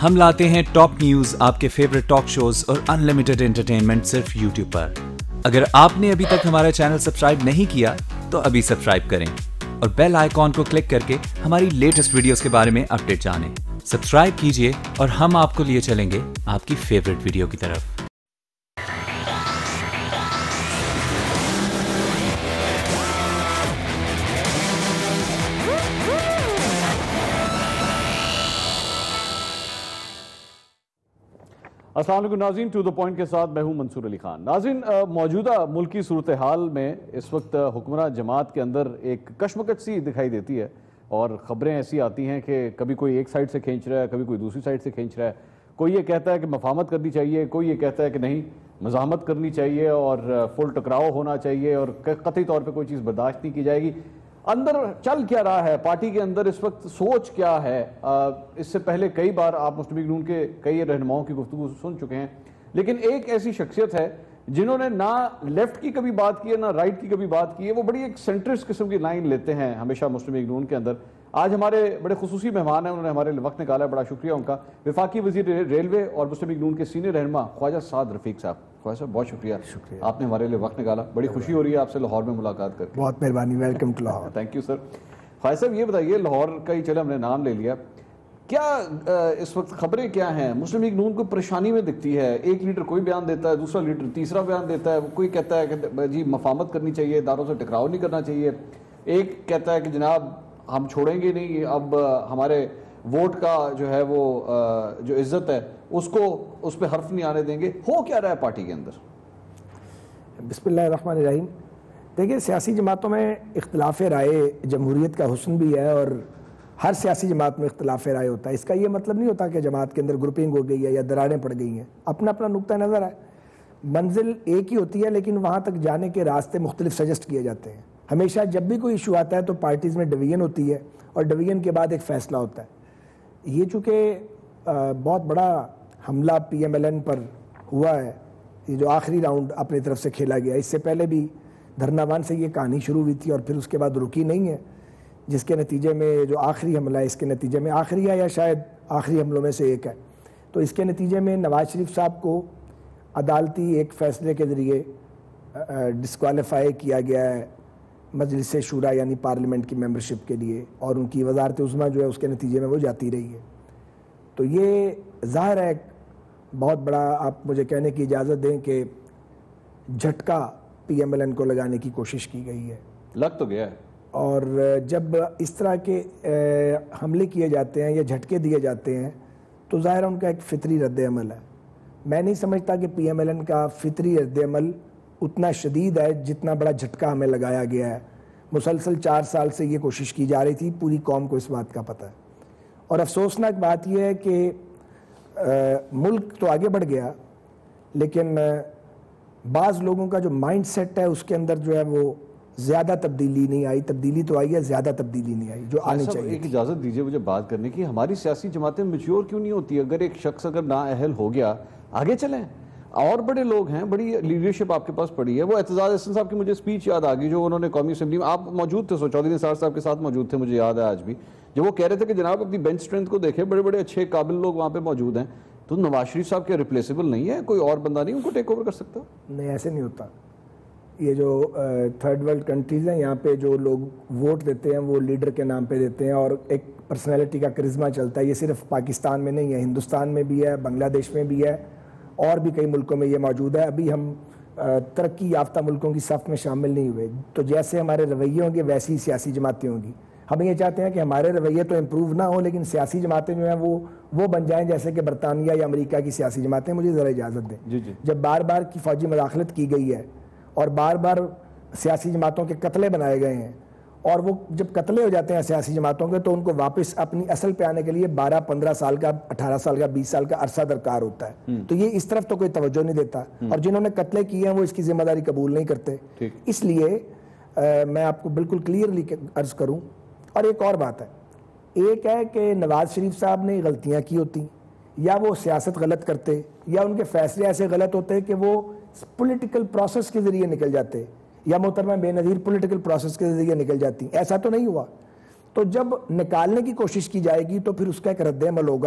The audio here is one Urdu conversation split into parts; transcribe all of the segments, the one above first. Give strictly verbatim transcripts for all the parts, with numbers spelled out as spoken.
ہم لاتے ہیں ٹاپ نیوز، آپ کے فیوریٹ ٹاک شوز اور انلمیٹڈ انٹرٹینمنٹ صرف یوٹیوب پر۔ اگر آپ نے ابھی تک ہمارا چینل سبسکرائب نہیں کیا تو ابھی سبسکرائب کریں اور بیل آئیکن کو کلک کر کے ہماری لیٹسٹ ویڈیوز کے بارے میں اپڈیٹ جانیں۔ سبسکرائب کیجئے اور ہم آپ کو لیے چلیں گے آپ کی فیوریٹ ویڈیو کی طرف۔ السلام علیکم ناظرین، ٹو دا پوائنٹ کے ساتھ میں ہوں منصور علی خان۔ ناظرین، موجودہ ملکی صورتحال میں اس وقت حکمراں جماعت کے اندر ایک کشمکش سی دکھائی دیتی ہے اور خبریں ایسی آتی ہیں کہ کبھی کوئی ایک سائڈ سے کھینچ رہا ہے، کبھی کوئی دوسری سائڈ سے کھینچ رہا ہے۔ کوئی یہ کہتا ہے کہ مفاہمت کرنی چاہیے، کوئی یہ کہتا ہے کہ نہیں مزاحمت کرنی چاہیے اور فل ٹکراؤ ہونا چاہیے اور قطعی طور پہ کوئی چیز برداشت نہیں کی جائے گی۔ اندر چل کیا رہا ہے پارٹی کے اندر اس وقت، سوچ کیا ہے؟ اس سے پہلے کئی بار آپ مسلم لیگ نون کے کئی رہنماؤں کی گفتگو سن چکے ہیں، لیکن ایک ایسی شخصیت ہے جنہوں نے نہ لیفٹ کی کبھی بات کی ہے نہ رائٹ کی کبھی بات کی ہے، وہ بڑی ایک سینٹرسٹ قسم کی لائن لیتے ہیں ہمیشہ مسلم لیگ نون کے اندر۔ آج ہمارے بڑے خصوصی مہمان ہیں، انہوں نے ہمارے وقت نکالا ہے، بڑا شکریہ ان کا۔ وفاقی وزیر ریلوے اور مسلم لیگ نون کے سینئر رہنما خواجہ سعد رفیق صاحب۔ خواجہ صاحب بہت شکریہ، شکریہ آپ نے ہمارے لیے وقت نکالا، بڑی خوشی ہو رہی ہے آپ سے لاہور میں ملاقات کر کے۔ بہت مہربانی، welcome to Lahore. Thank you sir. Khawaja صاحب یہ بتائیے، لاہور کا ہی چلے ہم نے نام لے لیا، کیا اس وقت خبریں کیا ہیں؟ مسلم لیگ نون کو پریشانی میں دکھتی ہے، ایک لیڈر کوئی بیان دیتا ہے، دوسرا لیڈر تیسرا بیان دیتا ہے، کوئی کہتا ہے کہ جی مفاہمت کرنی چاہیے، اداروں سے ٹکراؤ نہیں کرنا چاہیے، ایک کہتا ہے کہ جناب ہم چھوڑیں گے نہیں، اب ہمارے ووٹ کا جو ہے وہ جو عزت ہے اس کو اس پہ حرف نہیں آنے دیں گے۔ ہو کیا رہا ہے پارٹی کے اندر؟ بسم اللہ الرحمن الرحیم۔ دیکھیں، سیاسی جماعتوں میں اختلاف رائے جمہوریت کا حسن بھی ہے اور ہر سیاسی جماعت میں اختلاف رائے ہوتا ہے۔ اس کا یہ مطلب نہیں ہوتا کہ جماعت کے اندر گروپنگ ہو گئی ہے یا دراڑیں پڑ گئی ہیں، اپنا اپنا نقطہ نظر ہے، منزل ایک ہی ہوتی ہے لیکن وہاں تک جانے کے راستے مختلف سجسٹ کیے جاتے ہیں۔ ہمیشہ جب بھی کوئی ایشو آتا ہے تو پارٹیز میں ڈویژن ہوتی ہے اور ڈویژن کے بعد ایک فیصلہ ہوتا ہے۔ یہ چونکہ بہت بڑا حملہ پی ایم ایل این پر ہوا ہے، یہ جو آخری راؤنڈ اپنی طرف سے کھیلا گیا، اس سے پہلے بھی دھرنا وان سے یہ کہانی شروع ہوئی تھی اور پھر اس کے بعد رکی نہیں ہے، جس کے نتیجے میں جو آخری حملہ ہے اس کے نتیجے میں آخری ہے یا شاید آخری حملوں میں سے ایک ہے، تو اس کے نتیجے میں نواز شریف صاحب کو عدالتی ایک فیصلے کے ذریعے ڈسکوالیفائی کیا گیا ہے مجلس شورا یعنی پارلیمنٹ کی ممبرشپ کے لیے، اور ان کی وزارت عظمیٰ جو ہے اس کے نتیجے میں وہ جاتی رہی ہے۔ تو یہ ظاہر ہے بہت بڑا، آپ مجھے کہنے کی اجازت دیں کہ جھٹکا پی ایم ایل این کو لگانے کی کوشش کی گئی ہے، لگ تو گیا ہے۔ اور جب اس طرح کے حملے کیے جاتے ہیں یا جھٹکے دیے جاتے ہیں تو ظاہر ان کا ایک فطری رد عمل ہے۔ میں نہیں سمجھتا کہ پی ایم ایل این کا فطری رد عمل اتنا شدید ہے جتنا بڑا جھٹکا ہمیں لگایا گیا ہے۔ مسلسل چار سال سے یہ کوشش کی جا رہی تھی، پوری قوم کو اس بات کا پتہ ہے، اور افسوسناک بات یہ ہے کہ ملک تو آگے بڑھ گیا لیکن بعض لوگوں کا جو مائنڈ سیٹ ہے اس کے اندر جو ہے وہ زیادہ تبدیلی نہیں آئی۔ تبدیلی تو آئی ہے، زیادہ تبدیلی نہیں آئی جو آنی چاہیے۔ ایک اجازت دیجئے مجھے بات کرنے کی، ہماری سیاسی جماعتیں میچور کیوں نہیں ہوتی؟ اگر ایک شخص اگر نااہل ہو گیا، آگے چلیں، اور بڑے لوگ ہیں، بڑی لیڈرشپ آپ کے پاس پڑی ہے۔ وہ اعتزاز احسن صاحب کی مجھے سپیچ یاد آ گئی جو انہوں نے قومی اسمبلی میں، آپ موجود تھے، سو چودھری نثار صاحب کے ساتھ موجود تھے، مجھے یاد ہے آج بھی، جب وہ کہہ رہے تھے کہ جناب اپنی بینچ اسٹرینتھ کو دیکھیں، بڑے بڑے اچھے قابل لوگ وہاں پہ موجود ہیں، تو نواز شریف صاحب کے ریپلیسیبل نہیں ہے، کوئی اور بندہ نہیں ان کو ٹیک اوور کر سکتا؟ نہیں، ایسے نہیں ہوتا۔ یہ جو تھرڈ ورلڈ کنٹریز ہیں، یہاں پہ جو لوگ ووٹ دیتے ہیں وہ لیڈر کے نام پہ دیتے ہیں اور ایک پرسنالٹی کا کرزمہ چلتا ہے۔ یہ صرف پاکستان میں نہیں ہے، ہندوستان میں بھی ہے، بنگلہ دیش میں بھی ہے، اور بھی کئی ملکوں میں یہ موجود ہے۔ ابھی ہم ترقی یافتہ ملکوں کی صف میں شامل نہیں ہوئے، تو جیسے ہمارے رویے ہوں گے ویسی سیاسی جماعتیں ہوں گی۔ ہم یہ چاہتے ہیں کہ ہمارے رویے تو امپروو نہ ہو لیکن سیاسی جماعتیں جو ہیں وہ وہ بن جائیں جیسے کہ برطانیہ یا امریکہ کی سیاسی جماعتیں۔ مجھے ذرا اجازت دیں، جی جی۔ جب بار بار کی فوجی مداخلت کی گئی ہے اور بار بار سیاسی جماعتوں کے قتلے بنائے گئے ہیں، اور وہ جب قتلے ہو جاتے ہیں سیاسی جماعتوں کے تو ان کو واپس اپنی اصل پہ آنے کے لیے بارہ پندرہ سال کا، اٹھارہ سال کا، بیس سال کا عرصہ درکار ہوتا ہے۔ تو یہ اس طرف تو کوئی توجہ نہیں دیتا، اور جنہوں نے قتلے کیے ہیں وہ اس کی ذمہ داری قبول نہیں کرتے۔ اس لیے میں آپ کو بالکل کلیئرلی عرض کروں، اور ایک اور بات ہے، ایک ہے کہ نواز شریف صاحب نے غلطیاں کی ہوتی، یا وہ سیاست غلط کرتے، یا ان کے فیصلے ایسے غلط ہوتے کہ وہ پولیٹیکل پروسیس کے ذریعے نکل جاتے، یا محترمہ بے نظیر پولیٹیکل پروسیس کے ذریعے نکل جاتی۔ ایسا تو نہیں ہوا، تو جب نکالنے کی کوشش کی جائے گی تو پھر اس کا ایک رد عمل ہوگا،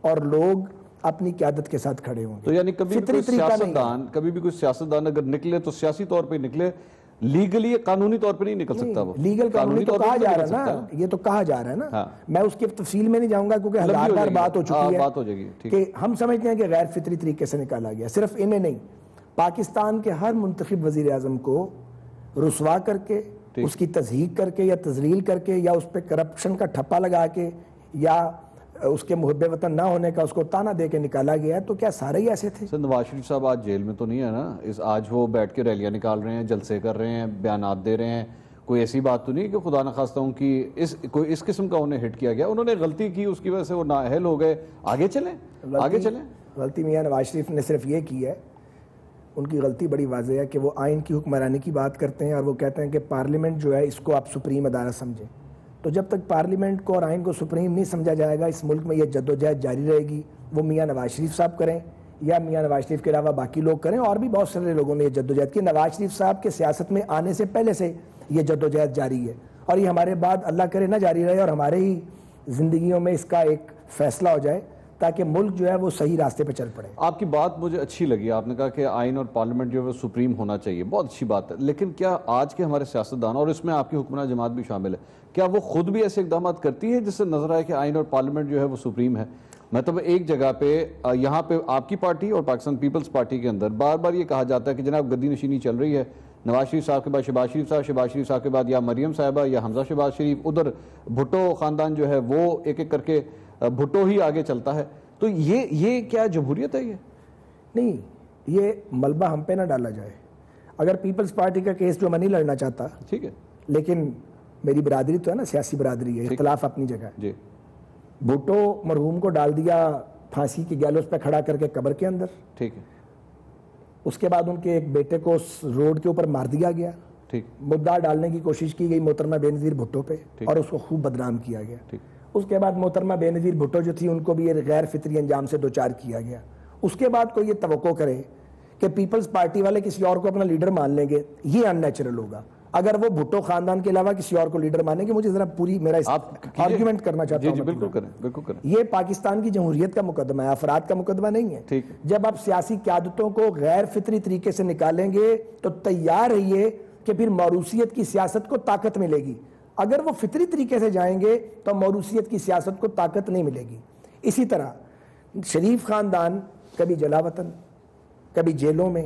اور لوگ اپنی قیادت کے ساتھ کھڑے ہوں گے. تو یعنی کبھی بھی کوئی سیاستدان کبھی بھی کوئی سیاستدان اگر نکلے تو سیاسی طور پہ نکلے, لیگلی قانونی طور پہ نہیں نکل سکتا. وہ لیگل قانونی تو کہا جا رہا ہے نا, یہ تو کہا جا رہا ہے نا. میں اس کی تفصیل میں نہیں جاؤں گا کیونکہ ہزار بار بات ہو چکی ہے کہ ہم سمجھتے ہیں کہ غیر فطری طریقے سے نکالا گیا. صرف انہیں نہیں, پاکستان کے ہر منتخب وزیر اعظم کو رسوا کر کے, اس کی تضحیق کر کے یا تذلیل کر کے یا اس پہ کرپشن کا ٹھپا لگا کے یا اس کے محب وطن نہ ہونے کا اس کو تانا دے کے نکالا گیا ہے. تو کیا سارے ہی ایسے تھے؟ نواز شریف صاحب آج جیل میں تو نہیں ہے نا, اس آج وہ بیٹھ کے ریلیاں نکال رہے ہیں, جلسے کر رہے ہیں, بیانات دے رہے ہیں. کوئی ایسی بات تو نہیں کہ خدا نخواستہ ہوں کہ اس کوئی اس قسم کا انہیں ہٹ کیا گیا, انہوں نے غلطی کی, اس کی وجہ سے وہ نااہل ہو گئے, آگے چلیں آگے چلیں. غلطی میاں نواز شریف نے صرف یہ کی ہے, ان کی غلطی بڑی واضح ہے کہ وہ آئین کی حکمرانی کی بات کرتے ہیں اور وہ کہتے ہیں کہ پارلیمنٹ جو ہے اس کو آپ سپریم ادارہ سمجھیں. تو جب تک پارلیمنٹ کو اور آئین کو سپریم نہیں سمجھا جائے گا, اس ملک میں یہ جد و جہد جاری رہے گی. وہ میاں نواز شریف صاحب کریں یا میاں نواز شریف کے علاوہ باقی لوگ کریں, اور بھی بہت سارے لوگوں نے یہ جد و جہد کی. نواز شریف صاحب کے سیاست میں آنے سے پہلے سے یہ جد و جہد جاری ہے, اور یہ ہمارے بعد اللہ کرے نہ جاری رہے اور ہمارے ہی زندگیوں میں اس کا ایک فیصلہ ہو جائے تاکہ ملک جو ہے وہ صحیح راستے پہ چل پڑے. آپ کی بات مجھے اچھی لگی, آپ نے کہا کہ آئین اور پارلیمنٹ جو ہے وہ سپریم ہونا چاہیے, بہت اچھی بات ہے. لیکن کیا آج کے ہمارے سیاستدان, اور اس میں آپ کی حکمراں جماعت بھی شامل ہے, کیا وہ خود بھی ایسے اقدامات کرتی ہے جس سے نظر آئے کہ آئین اور پارلیمنٹ جو ہے وہ سپریم ہے؟ مطلب ایک جگہ پہ یہاں پہ آپ کی پارٹی اور پاکستان پیپلز پارٹی کے اندر بار بار یہ کہا جاتا ہے کہ جناب گدی نشینی چل رہی ہے, نواز شریف صاحب کے بعد شہباز شریف صاحب, شہباز شریف صاحب کے بعد یا مریم صاحبہ یا حمزہ شہباز شریف, ادھر بھٹو خاندان جو ہے وہ ایک ایک کر کے بھٹو ہی آگے چلتا ہے. تو یہ یہ کیا جمہوریت ہے؟ یہ نہیں, یہ ملبہ ہم پہ نہ ڈالا جائے. اگر پیپلز پارٹی کا کیس جو میں نہیں لڑنا چاہتا, ٹھیک ہے, لیکن میری برادری تو ہے نا, سیاسی برادری ہے, اختلاف اپنی جگہ ہے. جی, بھٹو مرحوم کو ڈال دیا پھانسی کی گیلوز پہ کھڑا کر کے قبر کے اندر, ٹھیک ہے, اس کے بعد ان کے ایک بیٹے کو روڈ کے اوپر مار دیا گیا, ٹھیک, مدعا ڈالنے کی کوشش کی گئی محترمہ بے نظیر بھٹو پہ اور اس کو خوب بدنام کیا گیا. ٹھیک, اس کے بعد محترمہ بے نظیر بھٹو جو تھی ان کو بھی یہ غیر فطری انجام سے دوچار کیا گیا. اس کے بعد کوئی یہ توقع کرے کہ پیپلز پارٹی والے کسی اور کو اپنا لیڈر مان لیں گے, یہ ان نیچرل ہوگا. اگر وہ بھٹو خاندان کے علاوہ کسی اور کو لیڈر مانیں گے, مجھے ذرا پوری میرا آرگیومنٹ کرنا چاہتا ہوں. جی بالکل کریں, بالکل کریں. یہ پاکستان کی جمہوریت کا مقدمہ ہے, افراد کا مقدمہ نہیں ہے. جب آپ سیاسی قیادتوں کو غیر فطری طریقے سے نکالیں گے تو تیار رہیے کہ پھر موروثیت کی سیاست کو طاقت ملے گی. اگر وہ فطری طریقے سے جائیں گے تو موروثیت کی سیاست کو طاقت نہیں ملے گی. اسی طرح شریف خاندان کبھی جلا وطن, کبھی جیلوں میں,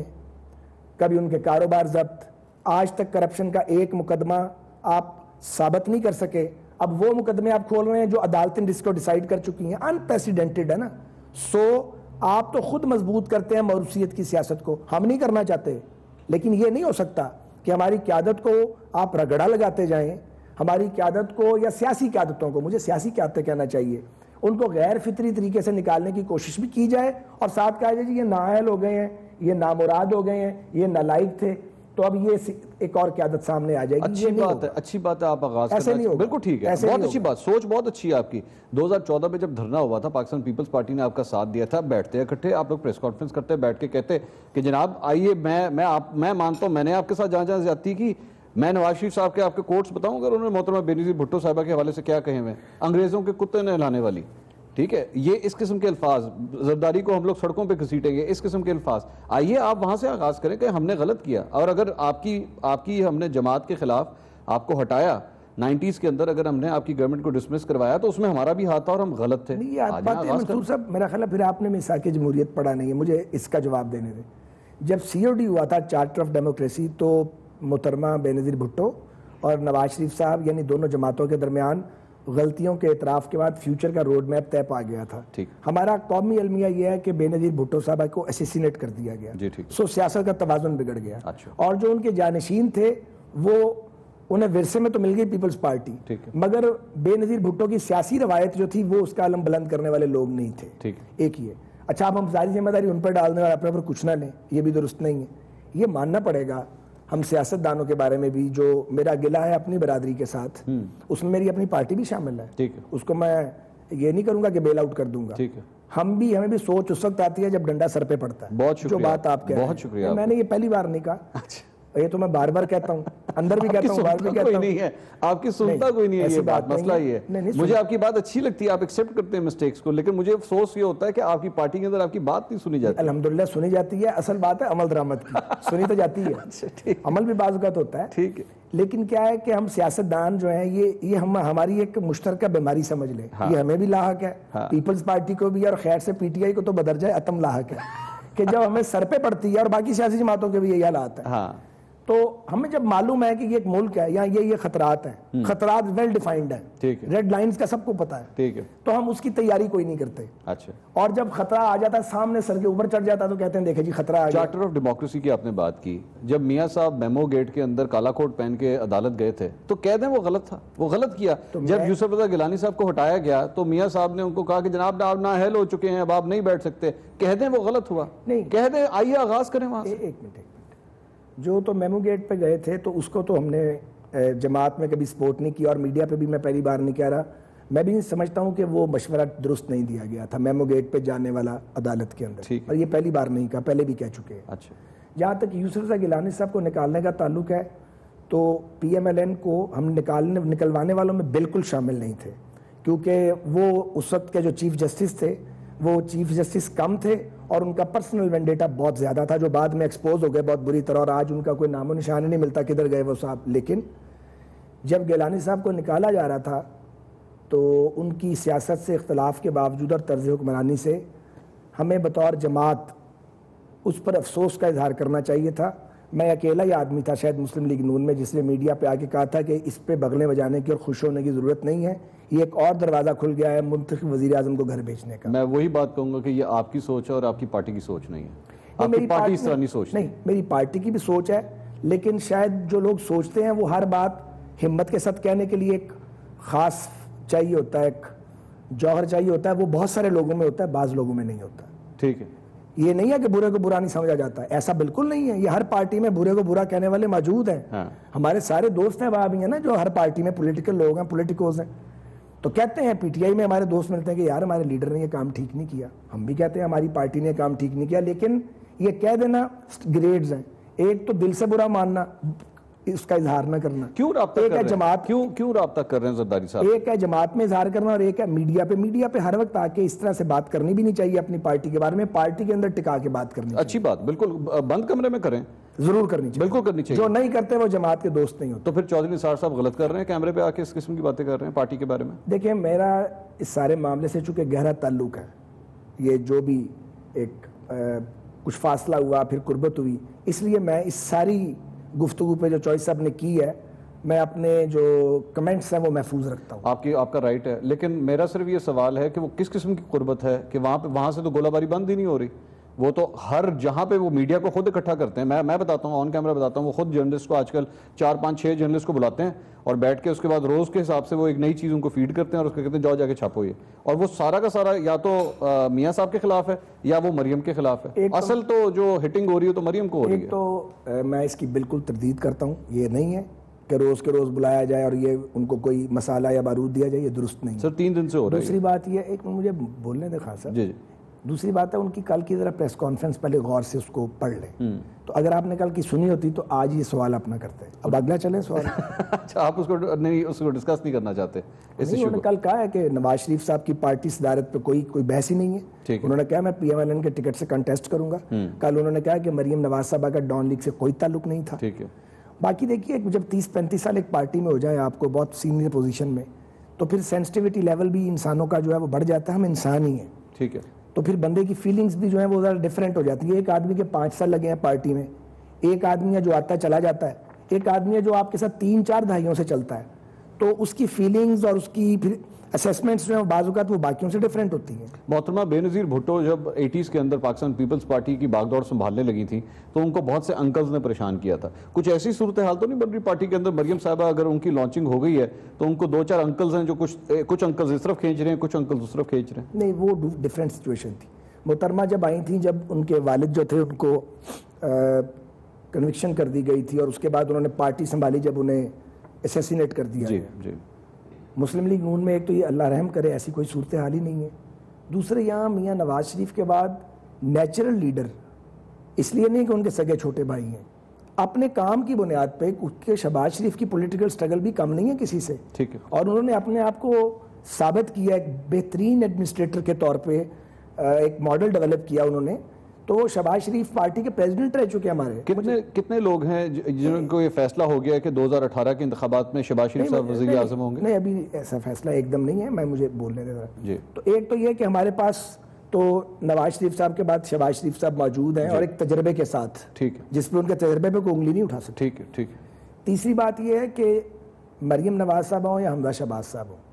کبھی ان کے کاروبار ضبط, آج تک کرپشن کا ایک مقدمہ آپ ثابت نہیں کر سکے. اب وہ مقدمے آپ کھول رہے ہیں جو عدالتیں جس کو ڈیسائیڈ کر چکی ہیں, انپریسیڈنٹڈ ہے نا. سو آپ تو خود مضبوط کرتے ہیں موروثیت کی سیاست کو, ہم نہیں کرنا چاہتے. لیکن یہ نہیں ہو سکتا کہ ہماری قیادت کو آپ رگڑا لگاتے جائیں, ہماری قیادت کو یا سیاسی قیادتوں کو, مجھے سیاسی قیادتیں کہنا چاہیے, ان کو غیر فطری طریقے سے نکالنے کی کوشش بھی کی جائے اور ساتھ کہا جائے جی یہ نااہل ہو گئے ہیں, یہ نامراد ہو گئے ہیں, یہ نالائق تھے, تو اب یہ ایک اور قیادت سامنے آ جائے گی. اچھی بات ہے, اچھی بات ہے, آپ آغاز ایسے نہیں ہوگا, بالکل ٹھیک ہے, بہت اچھی بات, سوچ بہت اچھی ہے آپ کی. دو ہزار چودہ میں جب دھرنا ہوا تھا, پاکستان پیپلز پارٹی نے آپ کا ساتھ دیا تھا, بیٹھتے اکٹھے آپ لوگ پریس کانفرنس کرتے, بیٹھ کے کہتے کہ جناب آئیے میں میں آپ میں مانتا ہوں میں نے آپ کے ساتھ جہاں جہاں زیادتی کی, میں نواز شریف صاحب کے آپ کے کوٹس بتاؤں اگر انہوں نے محترمہ بے نظیر بھٹو صاحبہ کے حوالے سے کیا کہے ہوئے, انگریزوں کے کتے نے لانے والی, ٹھیک ہے, یہ اس قسم کے الفاظ, زرداری کو ہم لوگ سڑکوں پہ گھسیٹیں گے, اس قسم کے الفاظ. آئیے آپ وہاں سے آغاز کریں کہ ہم نے غلط کیا, اور اگر آپ کی آپ کی ہم نے جماعت کے خلاف آپ کو ہٹایا نائنٹیز کے اندر, اگر ہم نے آپ کی گورنمنٹ کو ڈسمس کروایا تو اس میں ہمارا بھی ہاتھ تھا اور ہم غلط تھے. یہ باتیں منصور صاحب میرا خیال ہے پھر آپ نے میثاق جمہوریت پڑھا نہیں ہے, مجھے اس کا جواب دینے دیں. جب سی او ڈی ہوا تھا, چارٹر آف ڈیموکریسی, تو محترمہ بے نظیر بھٹو اور نواز شریف صاحب یعنی دونوں جماعتوں کے درمیان غلطیوں کے اعتراف کے بعد فیوچر کا روڈ میپ طے پا گیا تھا. ہمارا قومی المیہ یہ ہے کہ بے نظیر بھٹو صاحبہ کو اسیسینیٹ کر دیا گیا, سو سیاست کا توازن بگڑ گیا, اور جو ان کے جانشین تھے وہ انہیں ورثے میں تو مل گئی پیپلز پارٹی, مگر بے نظیر بھٹو کی سیاسی روایت جو تھی وہ اس کا علم بلند کرنے والے لوگ نہیں تھے. ایک ہی ہے. اچھا اب ہم ساری ذمہ داری ان پر ڈال دیں اور اپنے اوپر کچھ نہ لیں, یہ بھی درست نہیں ہے. یہ ماننا پڑے گا ہم سیاست دانوں کے بارے میں بھی, جو میرا گلہ ہے اپنی برادری کے ساتھ, اس میں میری اپنی پارٹی بھی شامل ہے, اس کو میں یہ نہیں کروں گا کہ بیل آؤٹ کر دوں گا. ہم بھی ہمیں بھی سوچ اس وقت آتی ہے جب ڈنڈا سر پہ پڑتا ہے. بہت شکریہ, جو بات آپ کہہ رہے ہیں, بہت شکریہ. میں نے یہ پہلی بار نہیں کہا, یہ تو میں بار بار کہتا ہوں, اندر بھی کہتا ہوں, باہر بھی کہتا ہوں. نہیں ہے آپ کی سنتا کوئی نہیں ہے, یہ بات مسئلہ یہ ہے. مجھے آپ کی بات اچھی لگتی ہے, آپ ایکسیپٹ کرتے ہیں مسٹیکس کو, لیکن مجھے افسوس یہ ہوتا ہے کہ آپ کی پارٹی کے اندر آپ کی بات نہیں سنی جاتی. الحمدللہ سنی جاتی ہے, اصل بات ہے عمل درآمد کی, سنی تو جاتی ہے, عمل بھی بعض اوقات ہوتا ہے. ٹھیک ہے, لیکن کیا ہے کہ ہم سیاستدان جو ہیں یہ یہ ہم ہماری ایک مشترکہ بیماری سمجھ لیں, یہ ہمیں بھی لاحق ہے, پیپلز پارٹی کو بھی, اور خیر سے پی ٹی آئی کو تو بدرجہ عتم لاحق ہے کہ جب ہمیں سر پہ پڑتی ہے, اور باقی سیاسی جماعتوں کے بھی یہی حالات ہیں, تو ہمیں جب معلوم ہے کہ یہ ایک ملک ہے, یا یہ یہ خطرات ہیں, خطرات ویل ڈیفائنڈ ہیں, ریڈ لائنز کا سب کو پتا ہے, تو ہم اس کی تیاری کوئی نہیں کرتے. اچھا, اور جب خطرہ آ جاتا ہے سامنے سر کے اوپر چڑھ جاتا ہے تو کہتے ہیں دیکھیں جی خطرہ آ گیا. چارٹر آف ڈیموکریسی کی آپ نے بات کی, جب میاں صاحب میمو گیٹ کے اندر کالا کوٹ پہن کے عدالت گئے تھے تو کہہ دیں وہ غلط تھا, وہ غلط کیا. جب یوسف رضا گیلانی صاحب کو ہٹایا گیا تو میاں صاحب نے ان کو کہا کہ جناب آپ نااہل ہو چکے ہیں, اب آپ نہیں بیٹھ سکتے. کہہ دیں وہ غلط ہوا, نہیں کہہ دیں آئیے آغاز کریں وہاں سے. ایک منٹ, جو تو میمو گیٹ پہ گئے تھے تو اس کو تو ہم نے جماعت میں کبھی سپورٹ نہیں کیا, اور میڈیا پہ بھی میں پہلی بار نہیں کہہ رہا. میں بھی سمجھتا ہوں کہ وہ مشورہ درست نہیں دیا گیا تھا میمو گیٹ پہ جانے والا عدالت کے اندر, اور یہ پہلی بار نہیں کہا, پہلے بھی کہہ چکے ہیں. اچھا, جہاں تک یوسف رضا گیلانی صاحب کو نکالنے کا تعلق ہے تو پی ایم ایل این کو ہم نکالنے نکلوانے والوں میں بالکل شامل نہیں تھے, کیونکہ وہ اس وقت کے جو چیف جسٹس تھے وہ چیف جسٹس کم تھے, اور ان کا پرسنل وینڈیٹا بہت زیادہ تھا, جو بعد میں ایکسپوز ہو گئے بہت بری طرح, اور آج ان کا کوئی نام و نشان ہی نہیں ملتا کدھر گئے وہ صاحب. لیکن جب گیلانی صاحب کو نکالا جا رہا تھا تو ان کی سیاست سے اختلاف کے باوجود اور طرز حکمرانی سے ہمیں بطور جماعت اس پر افسوس کا اظہار کرنا چاہیے تھا. میں اکیلا ہی آدمی تھا شاید مسلم لیگ نون میں جس نے میڈیا پہ آ کے کہا تھا کہ اس پہ بغلیں بجانے کی اور خوش ہونے کی ضرورت نہیں ہے, یہ ایک اور دروازہ کھل گیا ہے منتخب وزیر اعظم کو گھر بھیجنے کا. میں وہی بات کہوں گا کہ یہ آپ کی سوچ ہے اور آپ کی پارٹی کی سوچ نہیں ہے. آپ کی پارٹی اس طرح نہیں سوچ نہیں, میری پارٹی کی بھی سوچ ہے, لیکن شاید جو لوگ سوچتے ہیں وہ ہر بات ہمت کے ساتھ کہنے کے لیے ایک خاص چاہیے ہوتا ہے, ایک جوہر چاہیے ہوتا ہے, وہ بہت سارے لوگوں میں ہوتا ہے, بعض لوگوں میں نہیں ہوتا. ٹھیک ہے, یہ نہیں ہے کہ برے کو برا نہیں سمجھا جاتا ہے, ایسا بالکل نہیں ہے. یہ ہر پارٹی میں برے کو برا کہنے والے موجود ہیں. ہمارے سارے دوست ہیں وہاں بھی ہیں نا جو ہر پارٹی میں پولیٹیکل لوگ ہیں, پولیٹیکوز ہیں, تو کہتے ہیں پی ٹی آئی میں ہمارے دوست ملتے ہیں کہ یار ہمارے لیڈر نے یہ کام ٹھیک نہیں کیا, ہم بھی کہتے ہیں ہماری پارٹی نے یہ کام ٹھیک نہیں کیا. لیکن یہ کہہ دینا گریڈز ہیں, ایک تو دل سے برا ماننا, اس کا اظہار نہ کرنا. کیوں رابطہ ایک کر ہے رہے ہیں جماعت, کیوں کیوں رابطہ کر رہے ہیں زرداری صاحب؟ ایک ہے جماعت میں اظہار کرنا, اور ایک ہے میڈیا پہ. میڈیا پہ ہر وقت آ کے اس طرح سے بات کرنی بھی نہیں چاہیے اپنی پارٹی کے بارے میں, پارٹی کے اندر ٹکا کے بات کرنی. اچھی بات, بالکل بالکل بند کمرے میں کریں, ضرور کرنی چاہیے, بالکل کرنی چاہیے. جو نہیں کرتے وہ جماعت کے دوست نہیں ہوتے. تو پھر چودھری نثار صاحب غلط کر رہے ہیں کیمرے پہ آ کے اس قسم کی باتیں کر رہے ہیں پارٹی کے بارے میں؟ دیکھیں میرا اس سارے معاملے سے چونکہ گہرا تعلق ہے, یہ جو بھی ایک کچھ فاصلہ ہوا پھر قربت ہوئی, اس لیے میں اس ساری گفتگو پہ جو چوائس صاحب نے کی ہے میں اپنے جو کمنٹس ہیں وہ محفوظ رکھتا ہوں. آپ کی آپ کا رائٹ ہے, لیکن میرا صرف یہ سوال ہے کہ وہ کس قسم کی قربت ہے کہ وہاں پہ وہاں سے تو گولہ باری بند ہی نہیں ہو رہی. وہ تو ہر جہاں پہ وہ میڈیا کو خود اکٹھا کرتے ہیں. میں میں بتاتا ہوں, آن کیمرہ بتاتا ہوں, وہ خود جرنلسٹ کو آج کل چار پانچ چھ جرنلسٹ کو بلاتے ہیں اور بیٹھ کے اس کے بعد روز کے حساب سے وہ ایک نئی چیز ان کو فیڈ کرتے ہیں اور اس کو کہتے ہیں جاؤ جا کے چھاپو یہ. اور وہ سارا کا سارا یا تو میاں صاحب کے خلاف ہے یا وہ مریم کے خلاف ہے. اصل تو جو ہٹنگ ہو رہی ہے تو مریم کو ہو رہی ہے. ایک تو میں اس کی بالکل تردید کرتا ہوں, یہ نہیں ہے کہ روز کے روز بلایا جائے اور یہ ان کو کوئی مسالہ یا بارود دیا جائے, یہ درست نہیں. سر تین دن سے ہو رہا ہے. دوسری بات یہ ایک مجھے بولنے دے خان صاحب. جی جی. دوسری بات ہے ان کی کل کی ذرا پریس کانفرنس پہلے غور سے اس کو پڑھ لیں, تو اگر آپ نے کل کی سنی ہوتی تو آج یہ سوال اپنا کرتے. اب اگلا چلیں سوال. اچھا, آپ اس کو نہیں اس کو ڈسکس نہیں کرنا چاہتے اس ایشو کو؟ انہوں نے کل کہا ہے کہ نواز شریف صاحب کی پارٹی صدارت پہ کوئی کوئی بحث ہی نہیں ہے. انہوں نے کہا میں پی ایم ایل این کے ٹکٹ سے کنٹیسٹ کروں گا. کل انہوں نے کہا کہ مریم نواز صاحبہ کا ڈان لیگ سے کوئی تعلق نہیں تھا. ٹھیک ہے. باقی دیکھیے جب تیس پینتیس سال ایک پارٹی میں ہو جائیں آپ کو بہت سینئر پوزیشن میں, تو پھر سینسٹیوٹی لیول بھی انسانوں کا جو ہے وہ بڑھ جاتا ہے. ہم انسان ہی ہیں. ٹھیک ہے. تو پھر بندے کی فیلنگز بھی جو ہیں وہ ذرا ڈفرینٹ ہو جاتی ہے. ایک آدمی کے پانچ سال لگے ہیں پارٹی میں, ایک آدمی ہے جو آتا چلا جاتا ہے, ایک آدمی ہے جو آپ کے ساتھ تین چار دہائیوں سے چلتا ہے, تو اس کی فیلنگز اور اس کی پھر اسیسمنٹس جو ہیں بعض اوقات وہ باقیوں سے ڈفرینٹ ہوتی ہیں. محترمہ بے نظیر بھٹو جب ایٹیز کے اندر پاکستان پیپلز پارٹی کی باغ دوڑ سنبھالنے لگی تھیں تو ان کو بہت سے انکلز نے پریشان کیا تھا. کچھ ایسی صورتحال تو نہیں بن رہی پارٹی کے اندر؟ مریم صاحبہ اگر ان کی لانچنگ ہو گئی ہے تو ان کو دو چار انکلز ہیں جو کچھ کچھ انکلز اس طرف کھینچ رہے ہیں, کچھ انکلز اس طرف کھینچ رہے ہیں. نہیں, وہ ڈفرینٹ سچویشن تھی. محترمہ جب آئی تھیں, جب ان کے والد جو تھے ان کو کنوکشن کر دی گئی تھی اور اس کے بعد انہوں نے پارٹی سنبھالی جب انہیں اسیسینیٹ کر دیا. جی جی. مسلم لیگ نون میں ایک تو یہ اللہ رحم کرے ایسی کوئی صورتحال ہی نہیں ہے. دوسرے یہاں میاں نواز شریف کے بعد نیچرل لیڈر, اس لیے نہیں کہ ان کے سگے چھوٹے بھائی ہیں, اپنے کام کی بنیاد پہ کہ شہباز شریف کی پولیٹیکل سٹرگل بھی کم نہیں ہے کسی سے, ٹھیک ہے, اور انہوں نے اپنے آپ کو ثابت کیا ایک بہترین ایڈمنسٹریٹر کے طور پہ, ایک ماڈل ڈیولپ کیا انہوں نے, تو شہباز شریف پارٹی کے پریزیڈنٹ رہ چکے ہمارے. کتنے کتنے لوگ ہیں جن کو یہ فیصلہ ہو گیا ہے کہ دو ہزار اٹھارہ کے انتخابات میں شہباز شریف صاحب وزیر اعظم ہوں گے؟ نہیں, ابھی ایسا فیصلہ ایک دم نہیں ہے, میں مجھے بولنے دے رہا. جی, تو ایک تو یہ کہ ہمارے پاس تو نواز شریف صاحب کے بعد شہباز شریف صاحب موجود ہیں, اور ایک تجربے کے ساتھ, ٹھیک ہے, جس پہ ان کے تجربے پہ کوئی انگلی نہیں اٹھا سکتے. ٹھیک ہے, ٹھیک ہے. تیسری بات یہ ہے کہ مریم نواز صاحب ہوں یا حمزہ شہباز صاحب ہوں,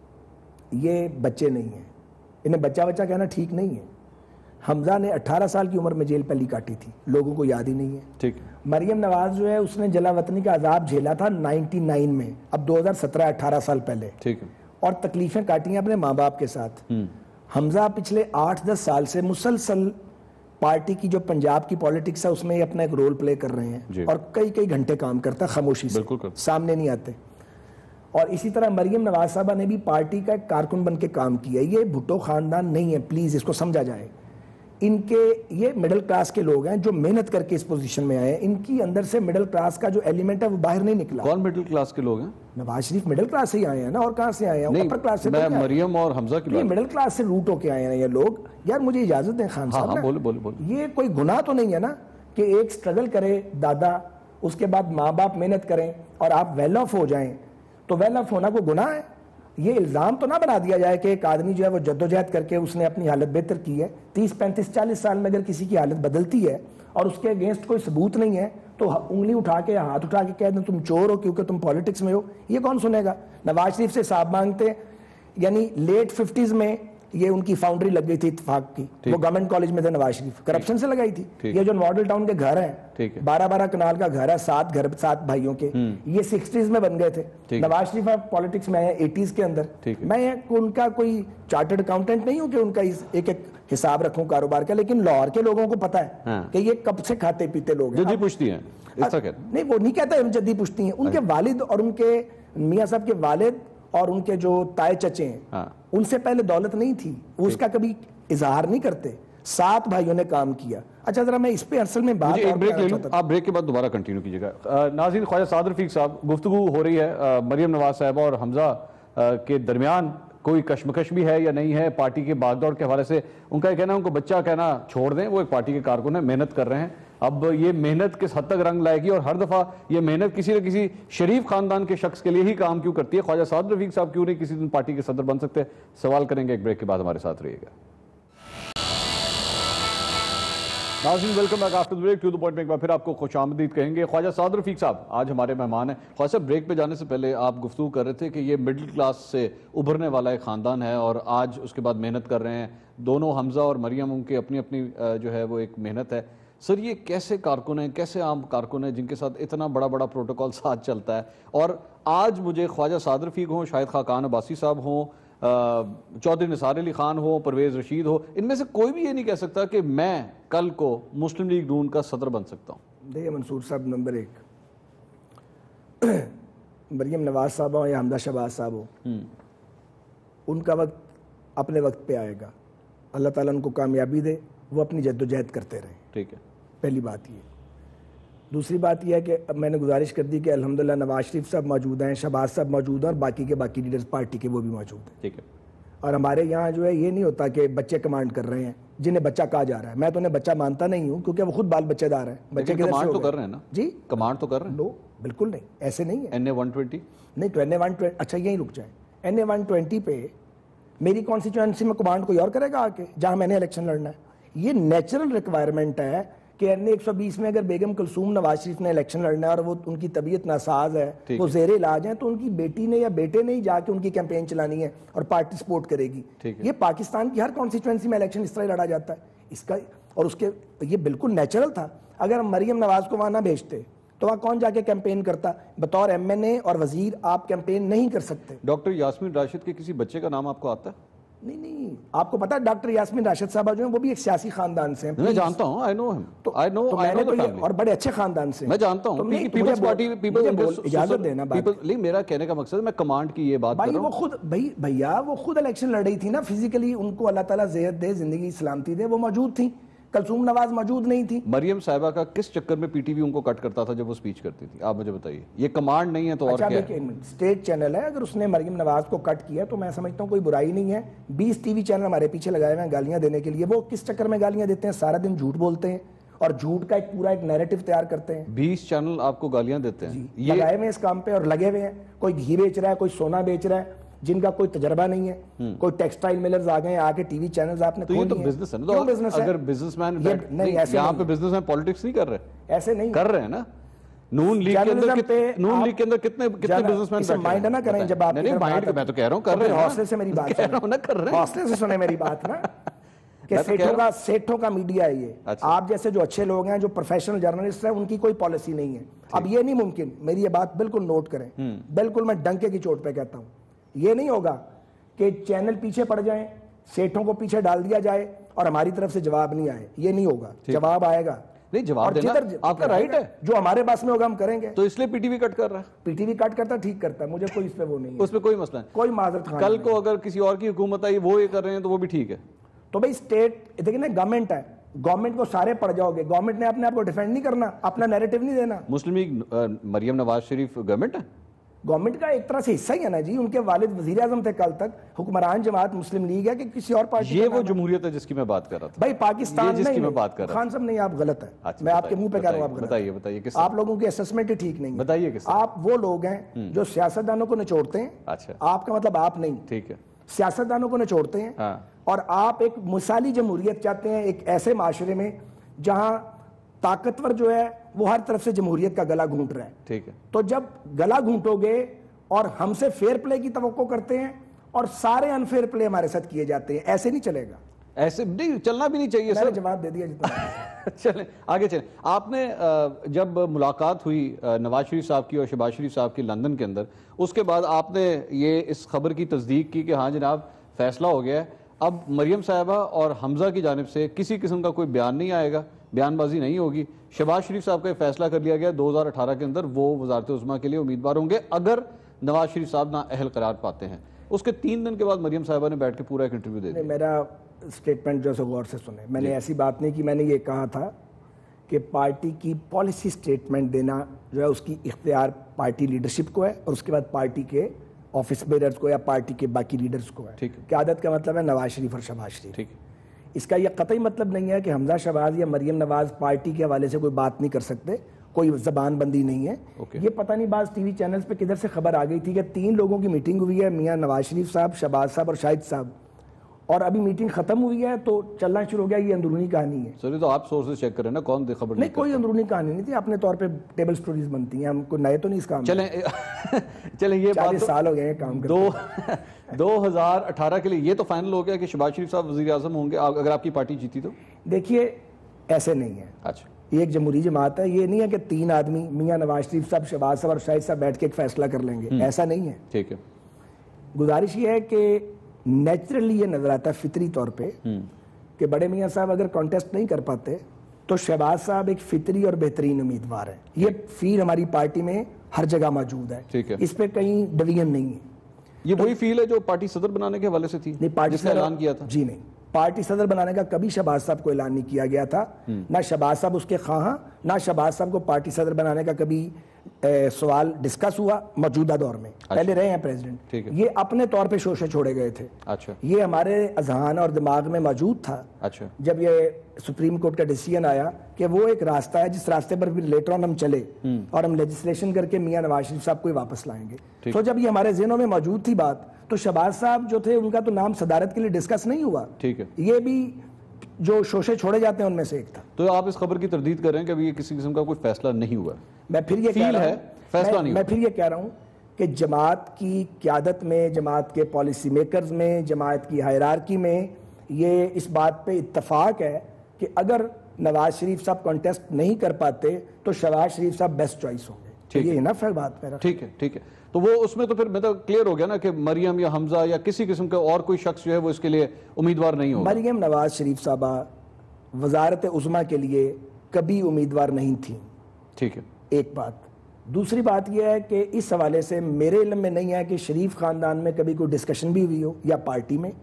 یہ بچے نہیں ہیں, انہیں بچہ بچہ کہنا ٹھیک نہیں ہے. حمزہ نے اٹھارہ سال کی عمر میں جیل پلی کاٹی تھی, لوگوں کو یاد ہی نہیں ہے. ٹھیک. مریم نواز جو ہے اس نے جلا وطنی کا عذاب جھیلا تھا نائنٹی نائن میں, اب دو ہزار سترہ اٹھارہ سال پہلے, ٹھیک ہے, اور تکلیفیں کاٹی ہیں اپنے ماں باپ کے ساتھ. حمزہ پچھلے آٹھ دس سال سے مسلسل پارٹی کی جو پنجاب کی پالیٹکس ہے اس میں یہ اپنا ایک رول پلے کر رہے ہیں, اور کئی کئی گھنٹے کام کرتا ہے خاموشی سے, سامنے نہیں آتے. اور اسی طرح مریم نواز صاحبہ نے بھی پارٹی کا ایک کارکن بن کے کام کیا. یہ بھٹو خاندان نہیں ہے, پلیز اس کو سمجھا جائے. ان کے یہ مڈل کلاس کے لوگ ہیں جو محنت کر کے اس پوزیشن میں آئے ہیں. ان کی اندر سے مڈل کلاس کا جو ایلیمنٹ ہے وہ باہر نہیں نکلا. کون مڈل کلاس کے لوگ ہیں؟ نواز شریف مڈل کلاس سے ہی آئے ہیں نا, اور کہاں سے آئے ہیں؟ اپر کلاس سے. میں مریم اور حمزہ کی بات, مڈل کلاس سے روٹ ہو کے آئے ہیں یہ لوگ. یار مجھے اجازت دیں خان صاحب. ہاں بولے بولے بولے. یہ کوئی گناہ تو نہیں ہے نا کہ ایک سٹرگل کرے دادا, اس کے بعد ماں باپ محنت کریں اور آپ ویل آف ہو جائیں, تو ویل آف ہونا کوئی گناہ ہے؟ یہ الزام تو نہ بنا دیا جائے کہ ایک آدمی جو ہے وہ جدوجہد کر کے اس نے اپنی حالت بہتر کی ہے. تیس پینتیس چالیس سال میں اگر کسی کی حالت بدلتی ہے اور اس کے اگینسٹ کوئی ثبوت نہیں ہے تو انگلی اٹھا کے ہاتھ اٹھا کے کہہ دیں تم چور ہو کیونکہ تم پالیٹکس میں ہو, یہ کون سنے گا؟ نواز شریف سے حساب مانگتے, یعنی لیٹ ففٹیز میں یہ ان کی فاؤنڈری لگ گئی تھی اتفاق کی, وہ گورنمنٹ کالج میں تھے نواز شریف, کرپشن سے لگائی تھی. یہ جو ماڈل ٹاؤن کے گھر ہیں, بارہ بارہ کنال کا گھر ہے, سات گھر سات بھائیوں کے, یہ سکسٹیز میں بن گئے تھے. نواز شریف پالیٹکس میں آئے ایٹیز کے اندر. میں ان کا کوئی چارٹرڈ اکاؤنٹنٹ نہیں ہوں کہ ان کا ایک ایک حساب رکھوں کاروبار کا, لیکن لاہور کے لوگوں کو پتا ہے کہ یہ کب سے کھاتے پیتے لوگ ہیں. جدی پوچھتی ہیں نہیں, وہ نہیں کہتا جدی پوچھتی ہیں. ان کے والد اور ان کے میاں صاحب کے والد اور ان کے جو تائے چچے ہیں, ان سے پہلے دولت نہیں تھی, وہ اس کا کبھی اظہار نہیں کرتے. سات بھائیوں نے کام کیا. اچھا ذرا میں اس پہ اصل میں بات, ایک بریک لے لوں, آپ بریک کے بعد دوبارہ کنٹینیو کیجیے گا. ناظرین, خواجہ سعد رفیق صاحب, گفتگو ہو رہی ہے مریم نواز صاحبہ اور حمزہ کے درمیان. کوئی کشمکش بھی ہے یا نہیں ہے پارٹی کے باغ دوڑ کے حوالے سے؟ ان کا یہ کہنا ہے ان کو بچہ کہنا چھوڑ دیں, وہ ایک پارٹی کے کارکن ہیں, محنت کر رہے ہیں. اب یہ محنت کس حد تک رنگ لائے گی, اور ہر دفعہ یہ محنت کسی نہ کسی شریف خاندان کے شخص کے لیے ہی کام کیوں کرتی ہے؟ خواجہ سعد رفیق صاحب کیوں نہیں کسی دن پارٹی کے صدر بن سکتے؟ سوال کریں گے, ایک بریک کے بعد ہمارے ساتھ رہیے گا. ناظرین, welcome back after break. To the point میں ایک بار پھر آپ کو خوش آمدید کہیں گے. خواجہ سعد رفیق صاحب آج ہمارے مہمان ہیں. خواجہ صاحب, بریک پہ جانے سے پہلے آپ گفتگو کر رہے تھے کہ یہ مڈل کلاس سے ابھرنے والا ایک خاندان ہے اور آج اس کے بعد محنت کر رہے ہیں. دونوں حمزہ اور مریم, ان کی اپنی اپنی جو ہے وہ ایک محنت ہے. سر, یہ کیسے کارکن ہیں, کیسے عام کارکن ہیں جن کے ساتھ اتنا بڑا بڑا پروٹوکول ساتھ چلتا ہے؟ اور آج مجھے خواجہ سعد رفیق ہوں, شاہد خاقان عباسی صاحب ہوں, چودھری نثار علی خان ہو, پرویز رشید ہو, ان میں سے کوئی بھی یہ نہیں کہہ سکتا کہ میں کل کو مسلم لیگ نون کا صدر بن سکتا ہوں. دیکھیے منصور صاحب, نمبر ایک, مریم نواز صاحب ہو یا حمزہ شہباز صاحب ہو, ان کا وقت اپنے وقت پہ آئے گا. اللہ تعالیٰ ان کو کامیابی دے, وہ اپنی جد و جہد کرتے رہیں. ٹھیک ہے, پہلی بات یہ. دوسری بات یہ ہے کہ اب میں نے گزارش کر دی کہ الحمدللہ نواز شریف صاحب موجود ہیں, شہباز صاحب موجود ہیں, اور باقی کے باقی لیڈرز پارٹی کے وہ بھی موجود ہیں. ٹھیک ہے. اور ہمارے یہاں جو ہے یہ نہیں ہوتا کہ بچے کمانڈ کر رہے ہیں, جنہیں بچہ کہا جا رہا ہے. میں تو انہیں بچہ مانتا نہیں ہوں کیونکہ وہ خود بال بچے دار ہیں. بچے کمانڈ تو کر رہے ہیں نا. جی, کمانڈ تو کر رہے ہیں. نو, بالکل نہیں, ایسے نہیں ہے. این اے ون ٹوینٹی نہیں, تو این اے ون ٹوینٹی, اچھا یہیں رک جائیں. این اے ون ٹوینٹی پہ میری کانسٹیچوئنسی میں کمانڈ کوئی اور کرے گا آ کے, جہاں میں نے الیکشن لڑنا ہے. یہ نیچرل ریکوائرمنٹ ہے کہ این ایک سو بیس میں اگر بیگم کلثوم نواز شریف نے الیکشن لڑنا ہے اور وہ ان کی طبیعت ناساز ہے, وہ زیر علاج ہیں, تو ان کی بیٹی نے یا بیٹے نے ہی جا کے ان کی کیمپین چلانی ہے اور پارٹی سپورٹ کرے گی. یہ پاکستان کی ہر کانسٹیچوئنسی میں الیکشن اس طرح لڑا جاتا ہے. اس کا اور اس کے یہ بالکل نیچرل تھا. اگر ہم مریم نواز کو وہاں نہ بھیجتے تو وہاں کون جا کے کیمپین کرتا؟ بطور ایم این اے اور وزیر آپ کیمپین نہیں کر سکتے. ڈاکٹر یاسمین راشد کے کسی بچے کا نام آپ کو آتا ہے؟ نہیں نہیں, آپ کو پتا ہے ڈاکٹر یاسمین راشد صاحبہ جو ہیں وہ بھی ایک سیاسی خاندان سے ہیں. میں جانتا ہوں, آئی نو ہم, آئی نو, آئی نو دی فیملی, اور بڑے اچھے خاندان سے. میں جانتا ہوں پیپلز پارٹی, پیپلز, اجازت دینا بات. لیکن میرا کہنے کا مقصد ہے میں کمانڈ کی یہ بات کر رہا ہوں. وہ خود بھائی بھیا وہ خود الیکشن لڑ رہی تھی نا فزیکلی, ان کو اللہ تعالیٰ صحت دے, زندگی سلامتی دے, وہ موجود تھیں. کلثوم نواز موجود نہیں تھی. مریم صاحبہ کا کس چکر میں پی ٹی وی ان کو کٹ کرتا تھا جب وہ سپیچ کرتی تھی؟ آپ مجھے بتائیے. یہ کمانڈ نہیں ہے تو اور کیا ہے؟ اسٹیٹ چینل ہے, اگر اس نے مریم نواز کو کٹ کیا تو میں سمجھتا ہوں کوئی برائی نہیں ہے. بیس ٹی وی چینل ہمارے پیچھے لگائے ہوئے ہیں گالیاں دینے کے لیے. وہ کس چکر میں گالیاں دیتے ہیں؟ سارا دن جھوٹ بولتے ہیں اور جھوٹ کا ایک پورا ایک نیریٹو تیار کرتے ہیں. بیس چینل آپ کو گالیاں دیتے ہیں؟ یہ لگائے ہوئے اس کام پہ اور لگے ہوئے ہیں. کوئی گھی بیچ رہا ہے, کوئی سونا بیچ رہا ہے, جن کا کوئی تجربہ نہیں ہے. کوئی ٹیکسٹائل ملرز آ گئے, آ کے ٹی وی چینلز آپ نے کھول دیے. تو یہ تو بزنس ہے نا. اگر بزنس مین یہاں پہ بزنس مین پالیٹکس نہیں کر رہے, ایسے نہیں کر رہے ہیں نا. نون لیگ کے اندر نون لیگ کے اندر کتنے کتنے بزنس مین مائنڈ نہ کریں جب آپ نہیں مائنڈ میں تو کہہ رہا ہوں کر رہے ہیں. حوصلے سے میری بات سنیں, حوصلے سے سنیں میری بات نا, کہ سیٹھوں کا سیٹھوں کا میڈیا ہے یہ. آپ جیسے جو اچھے لوگ ہیں, جو پروفیشنل جرنلسٹ ہیں, ان کی کوئی پالیسی نہیں ہے. اب یہ نہیں ممکن, میری یہ بات بالکل نوٹ کریں, بالکل میں ڈنکے کی چوٹ پہ کہتا ہوں, یہ نہیں ہوگا کہ چینل پیچھے پڑ جائیں, سیٹھوں کو پیچھے ڈال دیا جائے اور ہماری طرف سے جواب نہیں آئے. یہ نہیں ہوگا, جواب آئے گا. نہیں, جواب دینا آپ کا رائٹ ہے, جو ہمارے پاس میں ہوگا ہم کریں گے. تو اس لیے پی ٹی وی کٹ کر رہا ہے. پی ٹی وی کٹ کرتا ٹھیک کرتا ہے, مجھے کوئی اس پہ وہ نہیں ہے, اس پہ کوئی مسئلہ نہیں, کوئی معذرت خواہ. کل کو اگر کسی اور کی حکومت آئی وہ یہ کر رہے ہیں تو وہ بھی ٹھیک ہے. تو بھائی اسٹیٹ دیکھیں نا, گورنمنٹ ہے, گورنمنٹ کو سارے پڑ جاؤ گے. گورنمنٹ نے اپنے آپ کو ڈیفینڈ نہیں کرنا, اپنا نیریٹو نہیں دینا. مسلم لیگ مریم نواز شریف گورنمنٹ ہے, گورنمنٹ کا ایک طرح سے حصہ ہی ہے نا جی. ان کے والد وزیر اعظم تھے کل تک. حکمران جماعت مسلم لیگ ہے کہ کسی اور پارٹی؟ یہ وہ جمہوریت ہے جس کی میں بات کر رہا تھا بھائی. پاکستان جس کی میں بات کر رہا تھا. خان صاحب نہیں, آپ غلط ہیں. میں آپ کے منہ پہ کہہ رہا ہوں آپ غلط. بتائیے بتائیے کس آپ لوگوں کی اسسمنٹ ہی ٹھیک نہیں ہے. بتائیے کس. آپ وہ لوگ ہیں جو سیاستدانوں کو نچوڑتے ہیں. اچھا, آپ کا مطلب آپ نہیں, ٹھیک ہے, سیاستدانوں کو نچوڑتے ہیں. اور آپ ایک مثالی جمہوریت چاہتے ہیں, ایک ایسے معاشرے میں جہاں طاقتور جو ہے وہ ہر طرف سے جمہوریت کا گلا گھونٹ رہا ہے. ٹھیک ہے. تو جب گلا گھونٹو گے اور ہم سے فیئر پلے کی توقع کرتے ہیں اور سارے انفیئر پلے ہمارے ساتھ کیے جاتے ہیں, ایسے نہیں چلے گا. ایسے نہیں چلنا بھی نہیں چاہیے. میں نے جواب دے دیا جتنا. چلیں آگے چلیں. آپ نے جب ملاقات ہوئی نواز شریف صاحب کی اور شہباز شریف صاحب کی لندن کے اندر, اس کے بعد آپ نے یہ اس خبر کی تصدیق کی کہ ہاں جناب فیصلہ ہو گیا ہے, اب مریم صاحبہ اور حمزہ کی جانب سے کسی قسم کا کوئی بیان نہیں آئے گا, بیان بازی نہیں ہوگی. شہباز شریف صاحب کا یہ فیصلہ کر لیا گیا دو ہزار اٹھارہ کے اندر وہ وزارت عظمیٰ کے لیے امیدوار ہوں گے اگر نواز شریف صاحب نہ اہل قرار پاتے ہیں. اس کے تین دن کے بعد مریم صاحبہ نے بیٹھ کے پورا ایک انٹرویو دے دیا. میرا اسٹیٹمنٹ جو ہے غور سے سنیں, میں نے ایسی بات نہیں کی. میں نے یہ کہا تھا کہ پارٹی کی پالیسی اسٹیٹمنٹ دینا جو ہے اس کی اختیار پارٹی لیڈرشپ کو ہے اور اس کے بعد پارٹی کے آفس بیررز کو یا پارٹی کے باقی لیڈرز کو ہے. قیادت کا مطلب ہے نواز شریف اور شہباز شریف. ٹھیک. اس کا یہ قطعی مطلب نہیں ہے کہ حمزہ شہباز یا مریم نواز پارٹی کے حوالے سے کوئی بات نہیں کر سکتے, کوئی زبان بندی نہیں ہے. یہ پتہ نہیں بعض ٹی وی چینلز پہ کدھر سے خبر آ گئی تھی کہ تین لوگوں کی میٹنگ ہوئی ہے, میاں نواز شریف صاحب, شہباز صاحب اور شاہد صاحب, اور ابھی میٹنگ ختم ہوئی ہے تو چلنا شروع ہو گیا. یہ اندرونی کہانی ہے. سوری تو آپ سورسز چیک کریں نا, کون دے خبر نہیں, کوئی اندرونی کہانی نہیں تھی. اپنے طور پہ ٹیبل سٹوریز بنتی ہیں, ہم کوئی نئے تو نہیں اس کام. چلیں چلیں یہ چالیس سال ہو گئے ہیں کام دو دو ہزار اٹھارہ کے لیے یہ تو فائنل ہو گیا کہ شہباز شریف صاحب وزیر اعظم ہوں گے اگر آپ کی پارٹی جیتی تو. دیکھیے ایسے نہیں ہے. اچھا, یہ ایک جمہوری جماعت ہے. یہ نہیں ہے کہ تین آدمی میاں نواز شریف صاحب, شہباز صاحب اور شاہد صاحب بیٹھ کے ایک فیصلہ کر لیں گے, ایسا نہیں ہے. ٹھیک ہے. گزارش یہ ہے کہ نیچرلی یہ نظر آتا ہے فطری طور پہ کہ بڑے میاں صاحب اگر کانٹیسٹ نہیں کر پاتے تو شہباز صاحب ایک فطری اور بہترین امیدوار ہیں. یہ فیل ہماری پارٹی میں ہر جگہ موجود ہے, اس پہ کہیں ڈویژن نہیں ہے. یہ وہی فیل ہے جو پارٹی صدر بنانے کے حوالے سے تھی, نہیں پارٹی جس نے اعلان کیا تھا. جی نہیں, پارٹی صدر بنانے کا کبھی شہباز صاحب کو اعلان نہیں کیا گیا تھا. نہ شہباز صاحب اس کے خواہاں, نہ شہباز صاحب کو پارٹی صدر بنانے کا کبھی سوال ڈسکس ہوا موجودہ دور میں. پہلے رہے ہیں پریزیڈنٹ, یہ اپنے طور پہ شوشے چھوڑے گئے تھے. اچھا, یہ ہمارے اذہان اور دماغ میں موجود تھا. اچھا, جب یہ سپریم کورٹ کا ڈیسیژن آیا کہ وہ ایک راستہ ہے جس راستے پر پھر لیٹر آن ہم چلے اور ہم لیجسلیشن کر کے میاں نواز شریف صاحب کو ہی واپس لائیں گے. تو جب یہ ہمارے ذہنوں میں موجود تھی بات تو شہباز صاحب جو تھے ان کا تو نام صدارت کے لیے ڈسکس نہیں ہوا. ٹھیک ہے, یہ بھی جو شوشے چھوڑے جاتے ہیں ان میں سے ایک تھا. تو آپ اس خبر کی تردید کر رہے ہیں کہ ابھی یہ کسی قسم کا کوئی فیصلہ نہیں ہوا. میں پھر یہ کہہ رہا ہوں فیصلہ نہیں میں پھر یہ کہہ رہا ہوں کہ جماعت کی قیادت میں, جماعت کے پالیسی میکرز میں, جماعت کی ہائرارکی میں یہ اس بات پہ اتفاق ہے کہ اگر نواز شریف صاحب کانٹیسٹ نہیں کر پاتے تو شہباز شریف صاحب بیسٹ چوائس ہوں گے. یہ انف ہے بات میرا. ٹھیک ہے ٹھیک ہے. تو وہ اس میں تو پھر مطلب کلیئر ہو گیا نا کہ مریم یا حمزہ یا کسی قسم کا اور کوئی شخص جو ہے وہ اس کے لیے امیدوار نہیں ہوگا. مریم نواز شریف صاحبہ وزارت عظمیٰ کے لیے کبھی امیدوار نہیں تھی. ٹھیک ہے, ایک بات. دوسری بات یہ ہے کہ اس حوالے سے میرے علم میں نہیں ہے کہ شریف خاندان میں کبھی کوئی ڈسکشن بھی ہوئی ہو یا پارٹی میں. ٹھیک.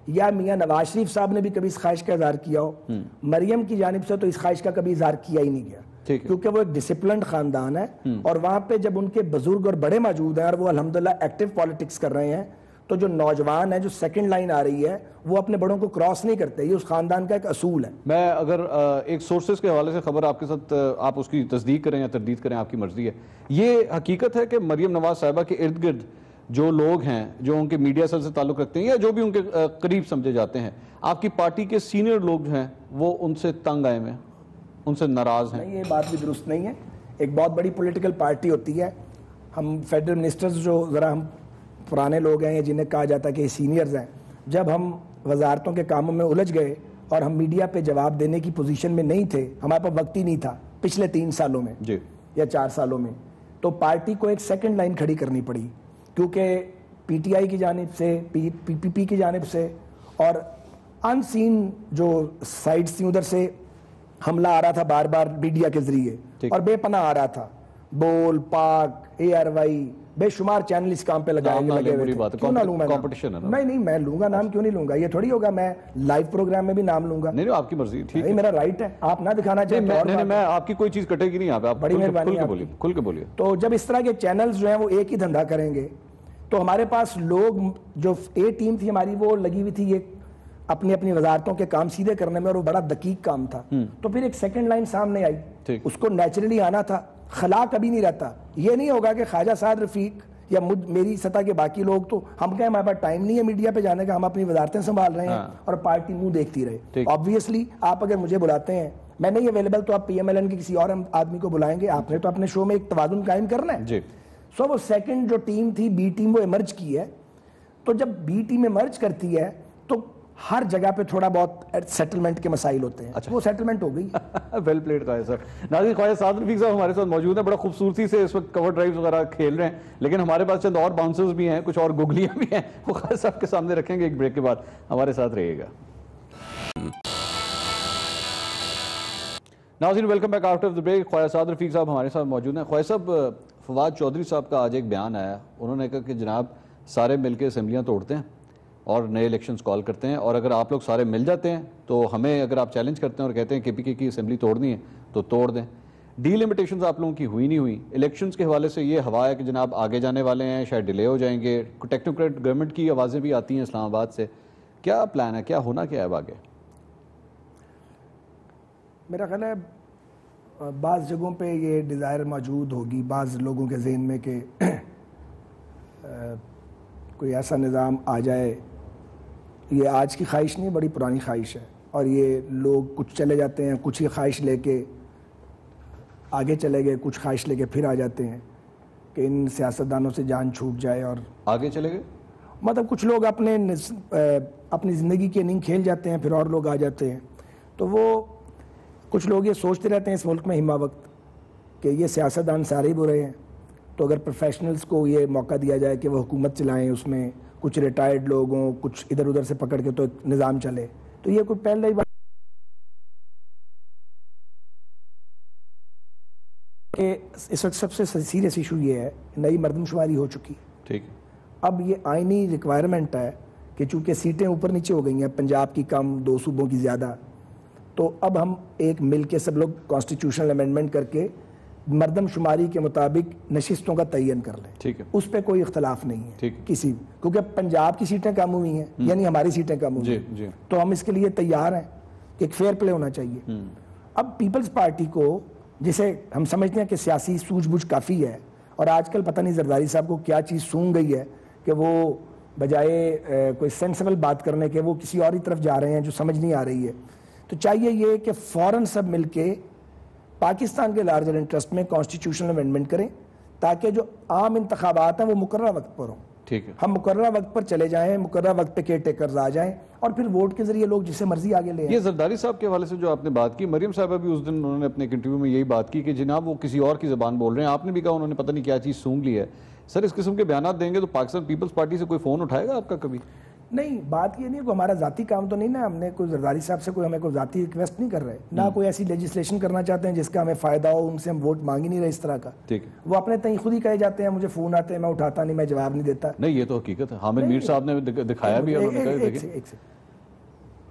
یا میاں نواز شریف صاحب نے بھی کبھی اس خواہش کا اظہار کیا ہو. مریم کی جانب سے تو اس خواہش کا کبھی اظہار کیا ہی نہیں گیا, کیونکہ وہ ایک ڈسپلنڈ خاندان ہے, اور وہاں پہ جب ان کے بزرگ اور بڑے موجود ہیں اور وہ الحمدللہ ایکٹیو پالیٹکس کر رہے ہیں, تو جو نوجوان ہیں, جو سیکنڈ لائن آ رہی ہے, وہ اپنے بڑوں کو کراس نہیں کرتے. یہ اس خاندان کا ایک اصول ہے. میں اگر ایک سورسز کے حوالے سے خبر آپ کے ساتھ, آپ اس کی تصدیق کریں یا تردید کریں, آپ کی مرضی ہے, یہ حقیقت ہے کہ مریم نواز صاحبہ کے ارد گرد جو لوگ ہیں, جو ان کے میڈیا سیل سے تعلق رکھتے ہیں یا جو بھی ان کے قریب سمجھے جاتے ہیں, آپ کی پارٹی کے سینئر لوگ ہیں, وہ ان سے تنگ آئے ہیں, ان سے ناراض ہیں؟ نہیں, یہ بات بھی درست نہیں ہے. ایک بہت بڑی پولیٹیکل پارٹی ہوتی ہے, ہم فیڈرل منسٹرز جو ذرا ہم پرانے لوگ ہیں یا جنہیں کہا جاتا ہے کہ سینئرز ہیں, جب ہم وزارتوں کے کاموں میں الجھ گئے اور ہم میڈیا پہ جواب دینے کی پوزیشن میں نہیں تھے, ہمارے پاس وقت ہی نہیں تھا پچھلے تین سالوں میں جی یا چار سالوں میں, تو پارٹی کو ایک سیکنڈ لائن کھڑی کرنی پڑی, کیونکہ پی ٹی آئی کی جانب سے, پی پی پی کی جانب سے, اور ان سین جو سائٹس تھیں ادھر سے حملہ آ رہا تھا بار بار میڈیا کے ذریعے, اور بے پناہ آ رہا تھا. بول, پاک, اے آر وائی, بے شمار چینل اس کام پہ لگائے لگے ہوئے تھے. کیوں نہ لوں میں نام؟ نہیں نہیں میں لوں گا نام, کیوں نہیں لوں گا؟ یہ تھوڑی ہوگا میں لائیو پروگرام میں بھی نام لوں گا. نہیں آپ کی مرضی, ٹھیک ہے, میرا رائٹ ہے, آپ نہ دکھانا چاہیں. نہیں میں آپ کی کوئی چیز کٹے گی نہیں, آپ بڑی مہربانی, کھل کے بولیے. تو جب اس طرح کے چینلز جو ہیں وہ ایک ہی دھندا کریں گے, تو ہمارے پاس لوگ, جو اے ٹیم تھی ہماری, وہ لگی ہوئی تھی یہ اپنی اپنی وزارتوں کے کام سیدھے کرنے میں, اور وہ بڑا دقیق کام تھا. تو پھر ایک سیکنڈ لائن سامنے آئی, اس کو نیچرلی آنا تھا. خلا کبھی نہیں رہتا. یہ نہیں ہوگا کہ خواجہ سعد رفیق یا میری سطح کے باقی لوگ, تو ہم کہیں ہمارے پاس ٹائم نہیں ہے میڈیا پہ جانے کا, ہم اپنی وزارتیں سنبھال رہے ہیں اور پارٹی منہ دیکھتی رہے. آبویسلی آپ اگر مجھے بلاتے ہیں, میں نہیں اویلیبل, تو آپ پی ایم ایل این کے کسی اور آدمی کو بلائیں گے. آپ نے تو اپنے شو میں ایک توازن قائم کرنا ہے. سو وہ سیکنڈ جو ٹیم تھی, بی ٹیم, وہ ایمرج کی ہے. تو جب بی ٹیم ایمرج کرتی ہے تو ہر جگہ پہ تھوڑا بہت سیٹلمنٹ کے مسائل ہوتے ہیں. وہ سیٹلمنٹ ہو گئی. ویل پلیڈ خواجہ صاحب. ناظرین, خواجہ سعد رفیق صاحب ہمارے ساتھ موجود ہیں, بڑا خوبصورتی سے اس وقت کور ڈرائیوز وغیرہ کھیل رہے ہیں, لیکن ہمارے پاس چند اور باؤنسرز بھی ہیں, کچھ اور گگلیاں بھی ہیں, وہ خواجہ صاحب کے سامنے رکھیں گے ایک بریک کے بعد. ہمارے ساتھ رہیے گا. ناظرین, welcome back after the break. Khawaja Saad Rafique صاحب ہمارے ساتھ موجود ہیں. خواجہ صاحب, فواد چودھری صاحب کا آج ایک بیان آیا, انہوں نے کہا کہ جناب سارے مل کے اسمبلیاں توڑتے ہیں اور نئے الیکشنز کال کرتے ہیں, اور اگر آپ لوگ سارے مل جاتے ہیں تو ہمیں, اگر آپ چیلنج کرتے ہیں اور کہتے ہیں کہ پی کے کی اسمبلی توڑنی ہے تو توڑ دیں. ڈی لمیٹیشنز آپ لوگوں کی ہوئی نہیں ہوئی. الیکشنز کے حوالے سے یہ ہوا ہے کہ جناب آگے جانے والے ہیں, شاید ڈیلے ہو جائیں گے. ٹیکنوکریٹ گورنمنٹ کی آوازیں بھی آتی ہیں اسلام آباد سے. کیا پلان ہے, کیا ہونا کیا ہے اب آگے؟ میرا خیال ہے بعض جگہوں پہ یہ ڈیزائر موجود ہوگی بعض لوگوں کے ذہن میں کہ کوئی ایسا نظام آ جائے. یہ آج کی خواہش نہیں, بڑی پرانی خواہش ہے, اور یہ لوگ کچھ چلے جاتے ہیں, کچھ یہ خواہش لے کے آگے چلے گئے, کچھ خواہش لے کے پھر آ جاتے ہیں کہ ان سیاستدانوں سے جان چھوٹ جائے. اور آگے چلے گئے مطلب کچھ لوگ اپنے اپنی زندگی کی اننگ کھیل جاتے ہیں, پھر اور لوگ آ جاتے ہیں. تو وہ کچھ لوگ یہ سوچتے رہتے ہیں اس ملک میں ہمہ وقت کہ یہ سیاستدان سارے ہی برے ہیں, تو اگر پروفیشنلز کو یہ موقع دیا جائے کہ وہ حکومت چلائیں, اس میں کچھ ریٹائرڈ لوگ ہوں, کچھ ادھر ادھر سے پکڑ کے تو نظام چلے, تو یہ کوئی پہلے ہی بات کہ اس وقت سب سے سیریس ایشو یہ ہے, نئی مردم شماری ہو چکی. ٹھیک. اب یہ آئینی ریکوائرمنٹ ہے کہ چونکہ سیٹیں اوپر نیچے ہو گئی ہیں, پنجاب کی کم, دو صوبوں کی زیادہ, تو اب ہم ایک مل کے سب لوگ کانسٹیٹیوشنل امینڈمنٹ کر کے مردم شماری کے مطابق نشستوں کا تعین کر لیں. ٹھیک ہے, اس پہ کوئی اختلاف نہیں ہے کسی, کیونکہ پنجاب کی سیٹیں کم ہوئی ہیں, یعنی ہماری سیٹیں کم ہوئی ہیں, تو ہم اس کے لیے تیار ہیں کہ ایک فیئر پلے ہونا چاہیے. اب پیپلز پارٹی کو, جسے ہم سمجھتے ہیں کہ سیاسی سوجھ بوجھ کافی ہے, اور آج کل پتہ نہیں زرداری صاحب کو کیا چیز سونگ گئی ہے کہ وہ بجائے کوئی سینسیبل بات کرنے کے وہ کسی اور ہی طرف جا رہے ہیں جو سمجھ نہیں آ رہی ہے. تو چاہیے یہ کہ فوراً سب مل کے پاکستان کے لارجر انٹرسٹ میں کانسٹیٹیوشنل امینڈمنٹ کریں, تاکہ جو عام انتخابات ہیں وہ مقررہ وقت پر ہوں. ٹھیک ہے, ہم مقررہ وقت پر چلے جائیں, مقررہ وقت پہ کیئر ٹیکرز آ جائیں, اور پھر ووٹ کے ذریعے لوگ جسے مرضی آگے لے. یہ زرداری صاحب کے حوالے سے جو آپ نے بات کی, مریم صاحبہ بھی اس دن انہوں نے اپنے انٹرویو میں یہی بات کی کہ جناب وہ کسی اور کی زبان بول رہے ہیں. آپ نے بھی کہا انہوں نے پتہ نہیں کیا چیز سونگ لی ہے. سر, اس قسم کے بیانات دیں گے تو پاکستان پیپلز پارٹی سے کوئی فون اٹھائے گا آپ کا کبھی؟ نہیں, بات یہ نہیں ہے, ہمارا ذاتی کام تو نہیں نا, ہم نے کوئی زرداری صاحب سے کوئی ہمیں کوئی ذاتی ریکویسٹ نہیں کر رہے, نہ کوئی ایسی لیجسلیشن کرنا چاہتے ہیں جس کا ہمیں فائدہ ہو, ان سے ہم ووٹ مانگ ہی نہیں رہے اس طرح کا. ٹھیک ہے, وہ اپنے تئیں خود ہی کہے جاتے ہیں, مجھے فون آتے ہیں, میں اٹھاتا نہیں, میں جواب نہیں دیتا. نہیں, یہ تو حقیقت ہے. حامد میر صاحب نے دکھایا بھی.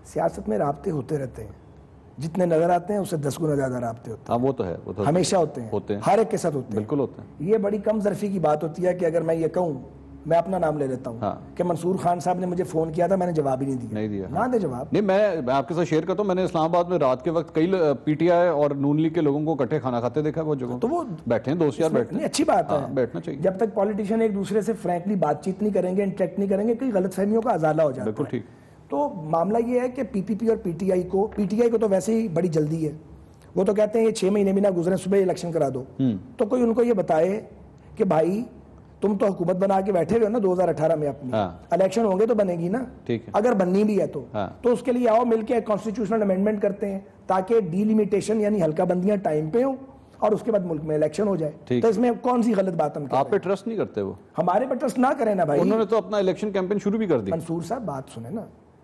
سیاست میں رابطے ہوتے رہتے ہیں, جتنے نظر آتے ہیں اس سے دس گنا زیادہ رابطے ہوتے ہیں. ہاں وہ تو ہے, وہ تو ہمیشہ ہوتے ہیں, ہوتے ہیں, ہر ایک کے ساتھ ہوتے ہیں, بالکل ہوتے ہیں. یہ بڑی کم ظرفی کی بات ہوتی ہے کہ اگر میں یہ کہوں, میں اپنا نام لے لیتا ہوں کہ منصور خان صاحب نے مجھے فون کیا تھا, میں نے جواب ہی نہیں دیا. نہیں دیا, نہ دے جواب. نہیں میں آپ کے ساتھ شیئر کرتا ہوں, میں نے اسلام آباد میں رات کے وقت کئی پی ٹی آئی اور نون لیگ کے لوگوں کو اکٹھے کھانا کھاتے دیکھا. وہ جگہ تو وہ بیٹھے ہیں, دوست یار بیٹھے ہیں, اچھی بات ہے, بیٹھنا چاہیے. جب تک پولیٹیشین ایک دوسرے سے فرینکلی بات چیت نہیں کریں گے, انٹریکٹ نہیں کریں گے, کئی غلط فہمیوں کا ازالہ ہو جاتا ہے. بالکل ٹھیک. تو معاملہ یہ ہے کہ پی پی پی اور پی ٹی آئی کو, پی ٹی آئی کو تو ویسے ہی بڑی جلدی ہے, وہ تو کہتے ہیں یہ چھ مہینے بھی نہ گزرے صبح الیکشن کرا دو. تو کوئی ان کو یہ بتائے کہ بھائی تم تو حکومت بنا کے بیٹھے ہوئے ہو نا دو ہزار اٹھارہ میں, اپنی الیکشن ہوں گے تو بنے گی نا, اگر بننی بھی ہے تو تو اس کے لیے آؤ مل کے کانسٹیٹیوشنل امینڈمنٹ کرتے ہیں تاکہ ڈی لیمیٹیشن یعنی ہلکا بندیاں ٹائم پہ ہوں اور اس کے بعد ملک میں الیکشن ہو جائے. تو اس میں کون سی غلط بات ہم کہہ رہے ہیں؟ آپ پہ ٹرسٹ نہیں کرتے وہ؟ ہمارے پہ ٹرسٹ نہ کریں نا بھائی. انہوں نے تو اپنا الیکشن کیمپین شروع بھی کر دی. منصور صاحب بات سنیں نا,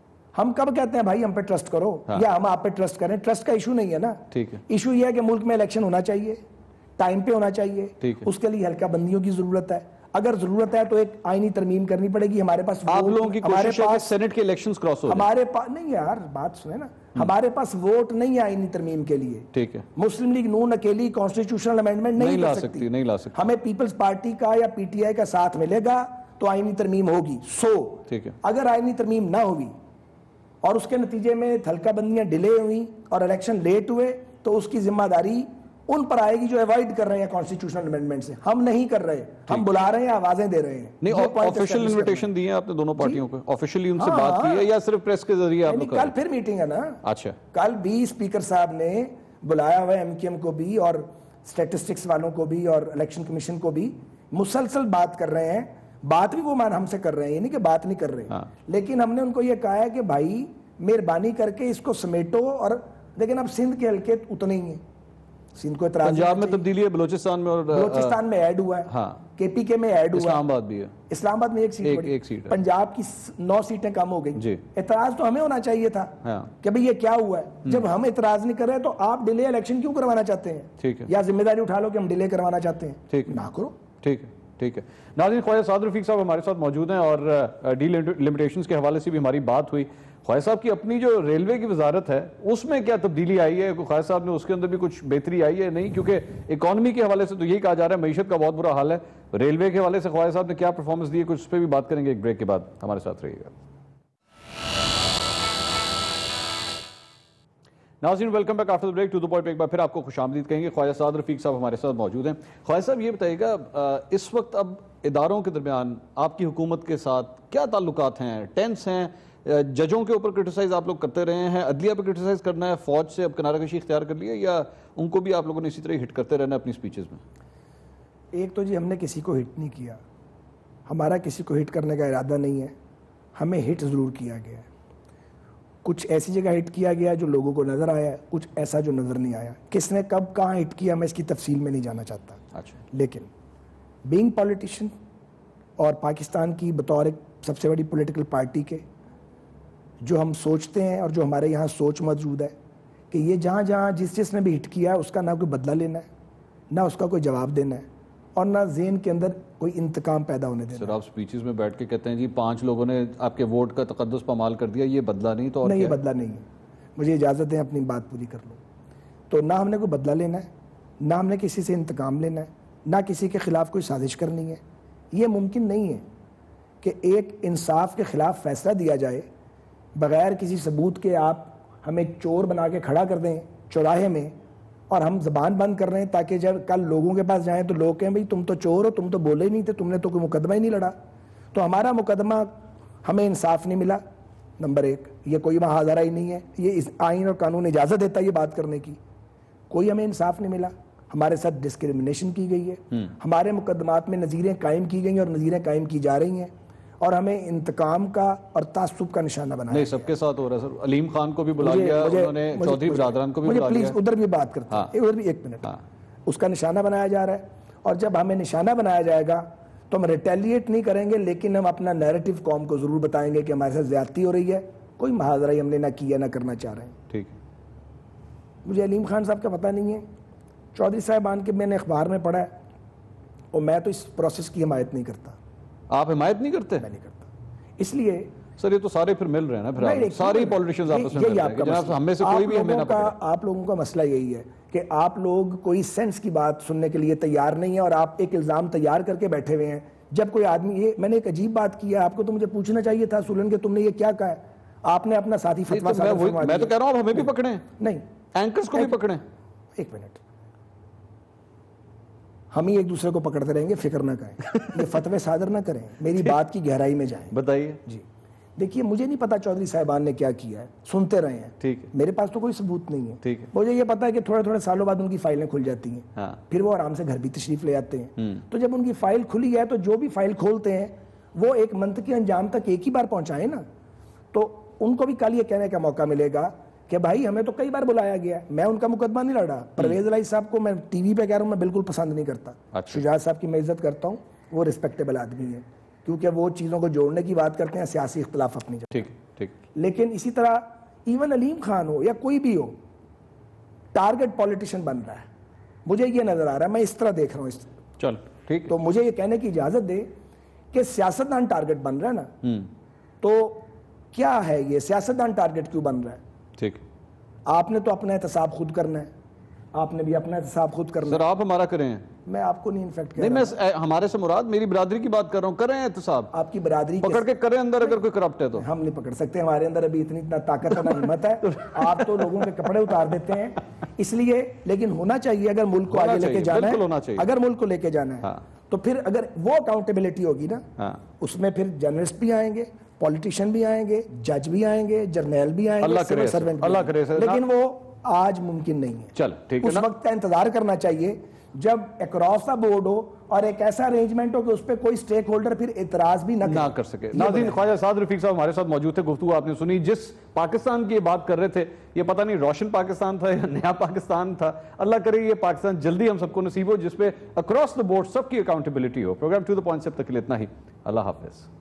ہم کب کہتے ہیں بھائی ہم پہ ٹرسٹ کرو یا ہم آپ پہ ٹرسٹ کریں؟ ٹرسٹ کا ایشو نہیں ہے نا, ایشو یہ ہے کہ ملک میں الیکشن ہونا چاہیے, ٹائم پہ ہونا چاہیے, اس کے لیے ہلکا بندیوں کی ضرورت ہے. اگر ضرورت ہے تو ایک آئینی ترمیم کرنی پڑے گی. ہمارے پاس آپ لوگوں کی کوشش ہے کہ سینٹ کے الیکشنز کراس ہو جائیں. ہمارے پاس نہیں یار, بات سنیں نا, ہمارے پاس ووٹ نہیں ہے آئینی ترمیم کے لیے. ٹھیک ہے, مسلم لیگ نون اکیلی کانسٹیٹیوشنل امینڈمنٹ نہیں لا سکتی, نہیں لا سکتی. ہمیں پیپلز پارٹی کا یا پی ٹی آئی کا ساتھ ملے گا تو آئینی ترمیم ہوگی. سو ٹھیک ہے, اگر آئینی ترمیم نہ ہوئی اور اس کے نتیجے میں ہلکا بندیاں ڈیلے ہوئی اور الیکشن لیٹ ہوئے تو اس کی ذمہ داری ان پر آئے گی جو ایوائڈ کر رہے ہیں کانسٹیٹیوشنل امینڈمنٹ سے. ہم نہیں کر رہے, ہم بلا رہے ہیں, آوازیں دے رہے ہیں. نہیں آفیشیل انویٹیشن دی ہے آپ نے دونوں پارٹیوں کو, آفیشیلی ان سے بات کی ہے یا صرف پریس کے ذریعے آپ لوگ؟ کل پھر میٹنگ ہے نا. اچھا, کل بھی اسپیکر صاحب نے بلایا ہوا ہے ایم کیو ایم کو بھی اور اسٹیٹسٹکس والوں کو بھی اور الیکشن کمیشن کو بھی, مسلسل بات کر رہے ہیں. بات بھی وہ مان ہم سے کر رہے ہیں, یہ نہیں کہ بات نہیں کر رہے, لیکن ہم نے ان کو یہ کہا ہے کہ بھائی مہربانی کر کے اس کو سمیٹو. اور لیکن اب سندھ کے حلقے اتنے ہی ہیں, سندھ کو اعتراض, پنجاب میں تبدیلی ہے, بلوچستان میں اور بلوچستان میں ایڈ ہوا ہے, کے پی کے میں ایڈ ہوا, اسلام آباد بھی ہے, اسلام آباد میں ایک سیٹ بڑی, ایک سیٹ, پنجاب کی نو سیٹیں کم ہو گئی. اعتراض تو ہمیں ہونا چاہیے تھا کہ بھئی یہ کیا ہوا ہے. جب ہم اعتراض نہیں کر رہے تو آپ ڈیلے الیکشن کیوں کروانا چاہتے ہیں؟ یا ذمہ داری اٹھا لو کہ ہم ڈیلے کروانا چاہتے ہیں, نہ کرو. ٹھیک ہے, ٹھیک ہے. ناظرین, خواجہ سعد رفیق صاحب ہمارے ساتھ موجود ہیں اور ڈی لمیٹیشنز کے حوالے سے بھی ہماری بات ہوئی. خواجہ صاحب کی اپنی جو ریلوے کی وزارت ہے اس میں کیا تبدیلی آئی ہے؟ خواجہ صاحب نے اس کے اندر بھی کچھ بہتری آئی ہے؟ نہیں, کیونکہ اکانومی کے حوالے سے تو یہی کہا جا رہا ہے معیشت کا بہت برا حال ہے. ریلوے کے حوالے سے خواجہ صاحب نے کیا پرفارمنس دی ہے, کچھ اس پہ بھی بات کریں گے ایک بریک کے بعد. ہمارے ساتھ رہیے گا. ناظرین, welcome back after break to the point. ایک بار پھر آپ کو خوش آمدید کہیں گے. خواجہ سعد رفیق صاحب ہمارے ساتھ موجود ہیں. خواجہ صاحب یہ بتائیے گا, اس وقت اب اداروں کے درمیان آپ کی حکومت کے ساتھ کیا تعلقات ہیں؟ ٹینس ہیں, ججوں کے اوپر کرٹیسائز آپ لوگ کرتے رہے ہیں, عدلیہ پہ کرٹیسائز کرنا ہے, فوج سے اب کنارہ کشی اختیار کر لیا, یا ان کو بھی آپ لوگوں نے اسی طرح ہٹ کرتے رہنا اپنی سپیچز میں؟ ایک تو جی ہم نے کسی کو ہٹ نہیں کیا, ہمارا کسی کو ہٹ کرنے کا ارادہ نہیں ہے. ہمیں ہٹ ضرور کیا گیا ہے, کچھ ایسی جگہ ہٹ کیا گیا جو لوگوں کو نظر آیا ہے, کچھ ایسا جو نظر نہیں آیا. کس نے کب کہاں ہٹ کیا میں اس کی تفصیل میں نہیں جانا چاہتا. اچھا, لیکن بینگ پولیٹیشین اور پاکستان کی بطور ایک سب سے بڑی پولیٹیکل پارٹی کے جو ہم سوچتے ہیں اور جو ہمارے یہاں سوچ موجود ہے کہ یہ جہاں جہاں جس جس نے بھی ہٹ کیا ہے اس کا نہ کوئی بدلہ لینا ہے, نہ اس کا کوئی جواب دینا ہے, اور نہ ذہن کے اندر کوئی انتقام پیدا ہونے دینا. سر آپ سپیچز میں بیٹھ کے کہتے ہیں جی پانچ لوگوں نے آپ کے ووٹ کا تقدس پامال کر دیا, یہ بدلہ نہیں تو اور نہیں, یہ بدلہ نہیں ہے. مجھے اجازت دیں اپنی بات پوری کر لوں. تو نہ ہم نے کوئی بدلہ لینا ہے, نہ ہم نے کسی سے انتقام لینا ہے, نہ کسی کے خلاف کوئی سازش کرنی ہے. یہ ممکن نہیں ہے کہ ایک انصاف کے خلاف فیصلہ دیا جائے بغیر کسی ثبوت کے. آپ ہمیں چور بنا کے کھڑا کر دیں چوراہے میں اور ہم زبان بند کر رہے ہیں تاکہ جب کل لوگوں کے پاس جائیں تو لوگ کہیں بھئی تم تو چور ہو, تم تو بولے ہی نہیں تھے, تم نے تو کوئی مقدمہ ہی نہیں لڑا. تو ہمارا مقدمہ, ہمیں انصاف نہیں ملا نمبر ایک. یہ کوئی محاذرہ ہی نہیں ہے, یہ آئین اور قانون اجازت دیتا ہے یہ بات کرنے کی. کوئی ہمیں انصاف نہیں ملا, ہمارے ساتھ ڈسکریمنیشن کی گئی ہے, ہمارے مقدمات میں نظیریں قائم کی گئی ہیں اور نظیریں قائم کی جا رہی ہیں, اور ہمیں انتقام کا اور تعصب کا نشانہ بنایا. نہیں, سب کے ساتھ ہو رہا ہے سر. علیم خان کو بھی بلا لیا انہوں نے, چودھری برادران کو بھی بلا لیا. پلیز ادھر بھی بات کرتے ہیں, ادھر بھی ایک منٹ. اس کا نشانہ بنایا جا رہا ہے, اور جب ہمیں نشانہ بنایا جائے گا تو ہم ریٹیلیٹ نہیں کریں گے, لیکن ہم اپنا نیریٹو قوم کو ضرور بتائیں گے کہ ہمارے ساتھ زیادتی ہو رہی ہے. کوئی محاذرہ ہی ہم نے نہ کیا نہ کرنا چاہ رہے ہیں. ٹھیک. مجھے علیم خان صاحب کا پتہ نہیں ہے, چودھری صاحبان کے میں نے اخبار میں پڑھا ہے, اور میں تو اس پروسیس کی حمایت نہیں کرتا. آپ حمایت نہیں کرتے؟ میں نہیں کرتا, اس لیے سر یہ تو سارے پھر مل رہے ہیں نا، پھر ساری پولیٹیشنز آپس میں مل رہے ہیں کہ جناب ہم میں سے کوئی بھی ہمیں نہ پکڑے. آپ لوگوں کا مسئلہ یہی ہے کہ آپ لوگ کوئی سینس کی بات سننے کے لیے تیار نہیں ہے اور آپ ایک الزام تیار کر کے بیٹھے ہوئے ہیں. جب کوئی آدمی، یہ میں نے ایک عجیب بات کی ہے، آپ کو تو مجھے پوچھنا چاہیے تھا سولن کہ تم نے یہ کیا کہا ہے. آپ نے اپنا ساتھی فتویٰ صادر فرما دیا. میں تو کہہ رہا ہوں ہمیں بھی پکڑیں، نہیں اینکرز کو بھی پکڑیں. ایک منٹ، ہم ہی ایک دوسرے کو پکڑتے رہیں گے، فکر نہ کریں. یہ فتوے صادر نہ کریں، میری بات کی گہرائی میں جائیں. بتائیے. جی دیکھیے، مجھے نہیں پتا چودھری صاحبان نے کیا کیا ہے، سنتے رہے ہیں. ٹھیک ہے، میرے پاس تو کوئی ثبوت نہیں ہے. ٹھیک ہے، مجھے یہ پتا ہے کہ تھوڑے تھوڑے سالوں بعد ان کی فائلیں کھل جاتی ہیں. ہاں. پھر وہ آرام سے گھر بھی تشریف لے آتے ہیں. تو جب ان کی فائل کھلی ہے تو جو بھی فائل کھولتے ہیں وہ ایک منطقی انجام تک ایک ہی بار پہنچائیں نا. تو ان کو بھی کل یہ کہنے کا موقع ملے گا کہ بھائی ہمیں تو کئی بار بلایا گیا ہے. میں ان کا مقدمہ نہیں لڑا. پرویز الہی صاحب کو میں ٹی وی پہ کہہ رہا ہوں، میں بالکل پسند نہیں کرتا. شجاعت صاحب کی میں عزت کرتا ہوں، وہ رسپیکٹیبل آدمی ہے کیونکہ وہ چیزوں کو جوڑنے کی بات کرتے ہیں، سیاسی اختلاف اپنی جگہ. ٹھیک ٹھیک. لیکن اسی طرح ایون علیم خان ہو یا کوئی بھی ہو، ٹارگٹ پولیٹیشین بن رہا ہے. مجھے یہ نظر آ رہا ہے، میں اس طرح دیکھ رہا ہوں. چل ٹھیک. تو مجھے یہ کہنے کی اجازت دے کہ سیاستدان ٹارگٹ بن رہا ہے نا، تو کیا ہے یہ سیاستدان ٹارگٹ کیوں بن رہا ہے؟ ٹھیک. آپ نے تو اپنا احتساب خود کرنا ہے، آپ نے بھی اپنا احتساب خود کرنا ہے. سر آپ ہمارا کریں. میں آپ کو نہیں انفیکٹ کر نہیں، میں ہمارے سے مراد میری برادری کی بات کر رہا ہوں. کریں احتساب، آپ کی برادری پکڑ کے کریں اندر اگر کوئی کرپٹ ہے تو. ہم نہیں پکڑ سکتے، ہمارے اندر ابھی اتنی اتنا طاقت ہے، ہمت ہے. آپ تو لوگوں کے کپڑے اتار دیتے ہیں اس لیے. لیکن ہونا چاہیے، اگر ملک کو آگے لے کے جانا ہے، اگر ملک کو لے کے جانا ہے تو پھر اگر وہ اکاؤنٹیبلٹی ہوگی نا، اس میں پھر جرنلسٹ بھی آئیں گے، پولیٹیشین بھی آئیں گے، جج بھی آئیں گے، جرنیل بھی آئیں گے، سول سرونٹ بھی. لیکن وہ آج ممکن نہیں ہے. چل ٹھیک ہے. اس وقت کا انتظار کرنا چاہیے جب اکراس دا بورڈ ہو اور ایک ایسا ارینجمنٹ ہو کہ اس پہ کوئی سٹیک ہولڈر پھر اعتراض بھی نہ کر سکے. ناظرین، خواجہ سعد رفیق صاحب ہمارے ساتھ موجود تھے. گفتگو آپ نے سنی. جس پاکستان کی یہ بات کر رہے تھے، یہ پتہ نہیں روشن پاکستان تھا یا نیا پاکستان تھا. اللہ کرے یہ پاکستان جلدی ہم سب کو نصیب ہو جس پہ اکراس دا بورڈ سب کی اکاؤنٹیبلٹی ہو. پروگرام ٹو دا پوائنٹ سے اب تک کے لیے اتنا ہی. اللہ حافظ.